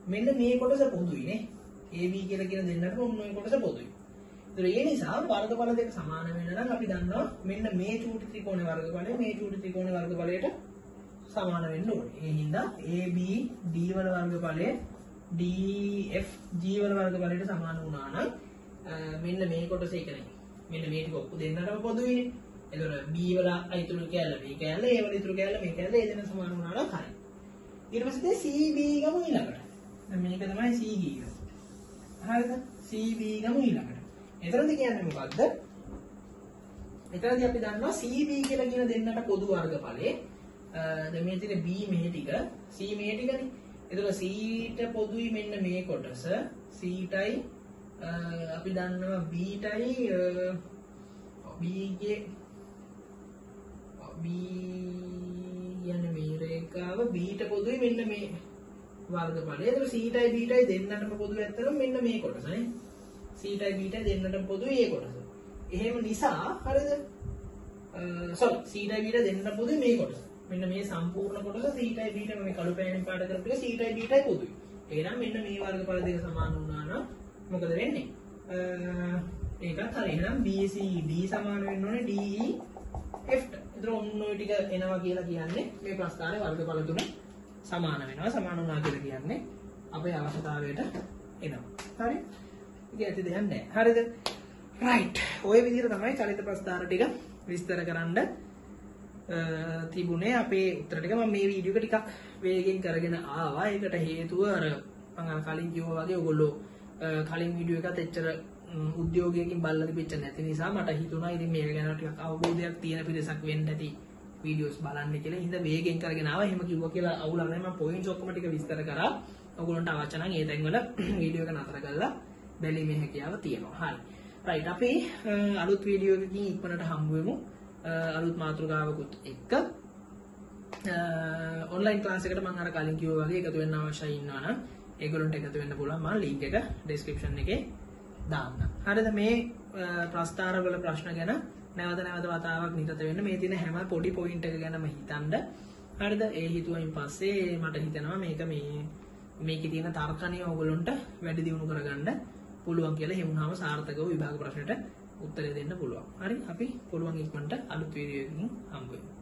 මෙන්න මේ කොටස පොදුයි නේ. AB කියලා කියන දෙන්නට ඔන්න ඔය කොටස පොදුයි. ඒතර ඒ නිසා වර්ගඵල දෙක සමාන වෙන්න නම් අපි දන්නවා මෙන්න මේ චූටි ත්‍රිකෝණේ වර්ගඵලය මේ චූටි ත්‍රිකෝණේ වර්ගඵලයට සමාන වෙන්න ඕනේ. ඒ හින්දා AB D වල වර්ගඵලය DF G වල වර්ගඵලයට සමාන වුණා නම් මෙන්න මේ කොටස එක නෙමෙයි. මෙන්න මේ ටික ඔක්කො දෙන්නටම පොදුයිනේ. එතකොට B වල අයිතුරු කැලල මේ කැලල A වල ඉතුරු කැලල මේ කැලල ඒ දෙන්න සමාන වුණා නම් හරියි. ඊට පස්සේ CB ගමු ඊළඟට. දැන් මේක තමයි CG එක. හරිද? CB ගමු ඊළඟට. එතනදි කියන්නේ මොකද්ද? එතනදි අපි දන්නවා CB කියලා කියන දෙන්නට පොදු වර්ගඵලයේ දැන් මේ තියෙන B මේ ටික C මේ ටිකනේ. එතකොට C ට පොදුයි මෙන්න මේ කොටස. C ටයි අපි දන්නවා B ටයි B ගේ B යන්නේ මේ රේඛාව B ට පොදුයි මෙන්න මේ වර්ගඵලය. එතකොට C ටයි B ටයි දෙන්නටම පොදු ඇත්තටම මෙන්න මේ කොටසනේ. C ටයි B ටයි දෙන්නටම පොදුයි මේ කොටස. එහෙම නිසා හරිද? sorry C ටයි B ටයි දෙන්නටම පොදුයි මේ කොටස. මෙන්න මේ සම්පූර්ණ කොටස C ටයි B ටයි මේ කළු පෑනින් පාට කරපු එක C ටයි B ටයි පොදුයි. එහෙනම් මෙන්න මේ වර්ගඵල දෙක සමාන වුණා නම් මොකද වෙන්නේ? ඒකත් හරි. එහෙනම් BCD සමාන වෙන්න ඕනේ DEF ට. ඒතර ඔන්න ඔය ටික එනවා කියලා කියන්නේ මේ ප්‍රස්ථාරයේ වර්ගඵල තුන සමාන වෙනවා. සමාන වුණා කියලා කියන්නේ අපේ අවශ්‍යතාවයට එනවා. හරි? ඉතින් ඇති දෙයක් නැහැ. හරිද? right. ඔය විදිහට තමයි චලිත ප්‍රස්ථාර ටික විස්තර කරන්න තිබුණේ අපේ උත්තර ටික. මම මේ වීඩියෝ එක ටිකක් වේගෙන් කරගෙන ආවා. ඒකට හේතුව අර මම කලින් කිව්වා වගේ ඔයගොල්ලෝ කලින් වීඩියෝ එකත් එච්චර උද්‍යෝගයකින් බලලා තිබෙච්ච නැති නිසා මට හිතුණා ඉතින් මේක ගැන ටිකක් අවබෝධයක් තියෙන පිරිසක් වෙන්න ඇති වීඩියෝස් බලන්න කියලා. හින්දා වේගෙන් කරගෙන ආවා. එහෙම කිව්වා කියලා අවුලක් නැහැ. මම පොයින්ට්ස් ඔක්කොම ටික විස්තර කරා. ඔයගොල්ලන්ට අවශ්‍ය නම් ඒ තැන්වල වීඩියෝ එක නතර කරලා බැලීමේ හැකියාව තියෙනවා. හරි. right. අපි අලුත් වීඩියෝ එකකින් ඉක්මනට හම්බ වෙමු. අලුත් මාතෘකාවකුත් එක්ක ඔන්ලයින් ක්ලාස් එකට මම අර කලින් කිව්වා වගේ එකතු වෙන්න අවශ්‍යයි ඉන්නවා නම් ඒගොල්ලන්ට එකතු වෙන්න පුළුවන්. මම link එක description එකේ දාන්න. හරිද? මේ ප්‍රස්ථාර වල ප්‍රශ්න ගැන නැවත වතාවක් නිරත වෙන්න. මේ තියෙන හැම පොඩි පොයින්ට් එක ගැනම හිතන්න. හරිද? ඒ හිතුවයින් පස්සේ මට හිතෙනවා මේක මේකේ තියෙන තර්කණිය ඕගොල්ලන්ට වැඩි දියුණු කරගන්න පුළුවන් කියලා. එහෙම වුණාම සාර්ථකව විභාග ප්‍රශ්නෙට උත්තරය දෙන්න පුළුවන්. හරි? අපි පුළුවන් ඉක්මනට අලුත් වීඩියෝ එකකින් හම්බ වෙමු.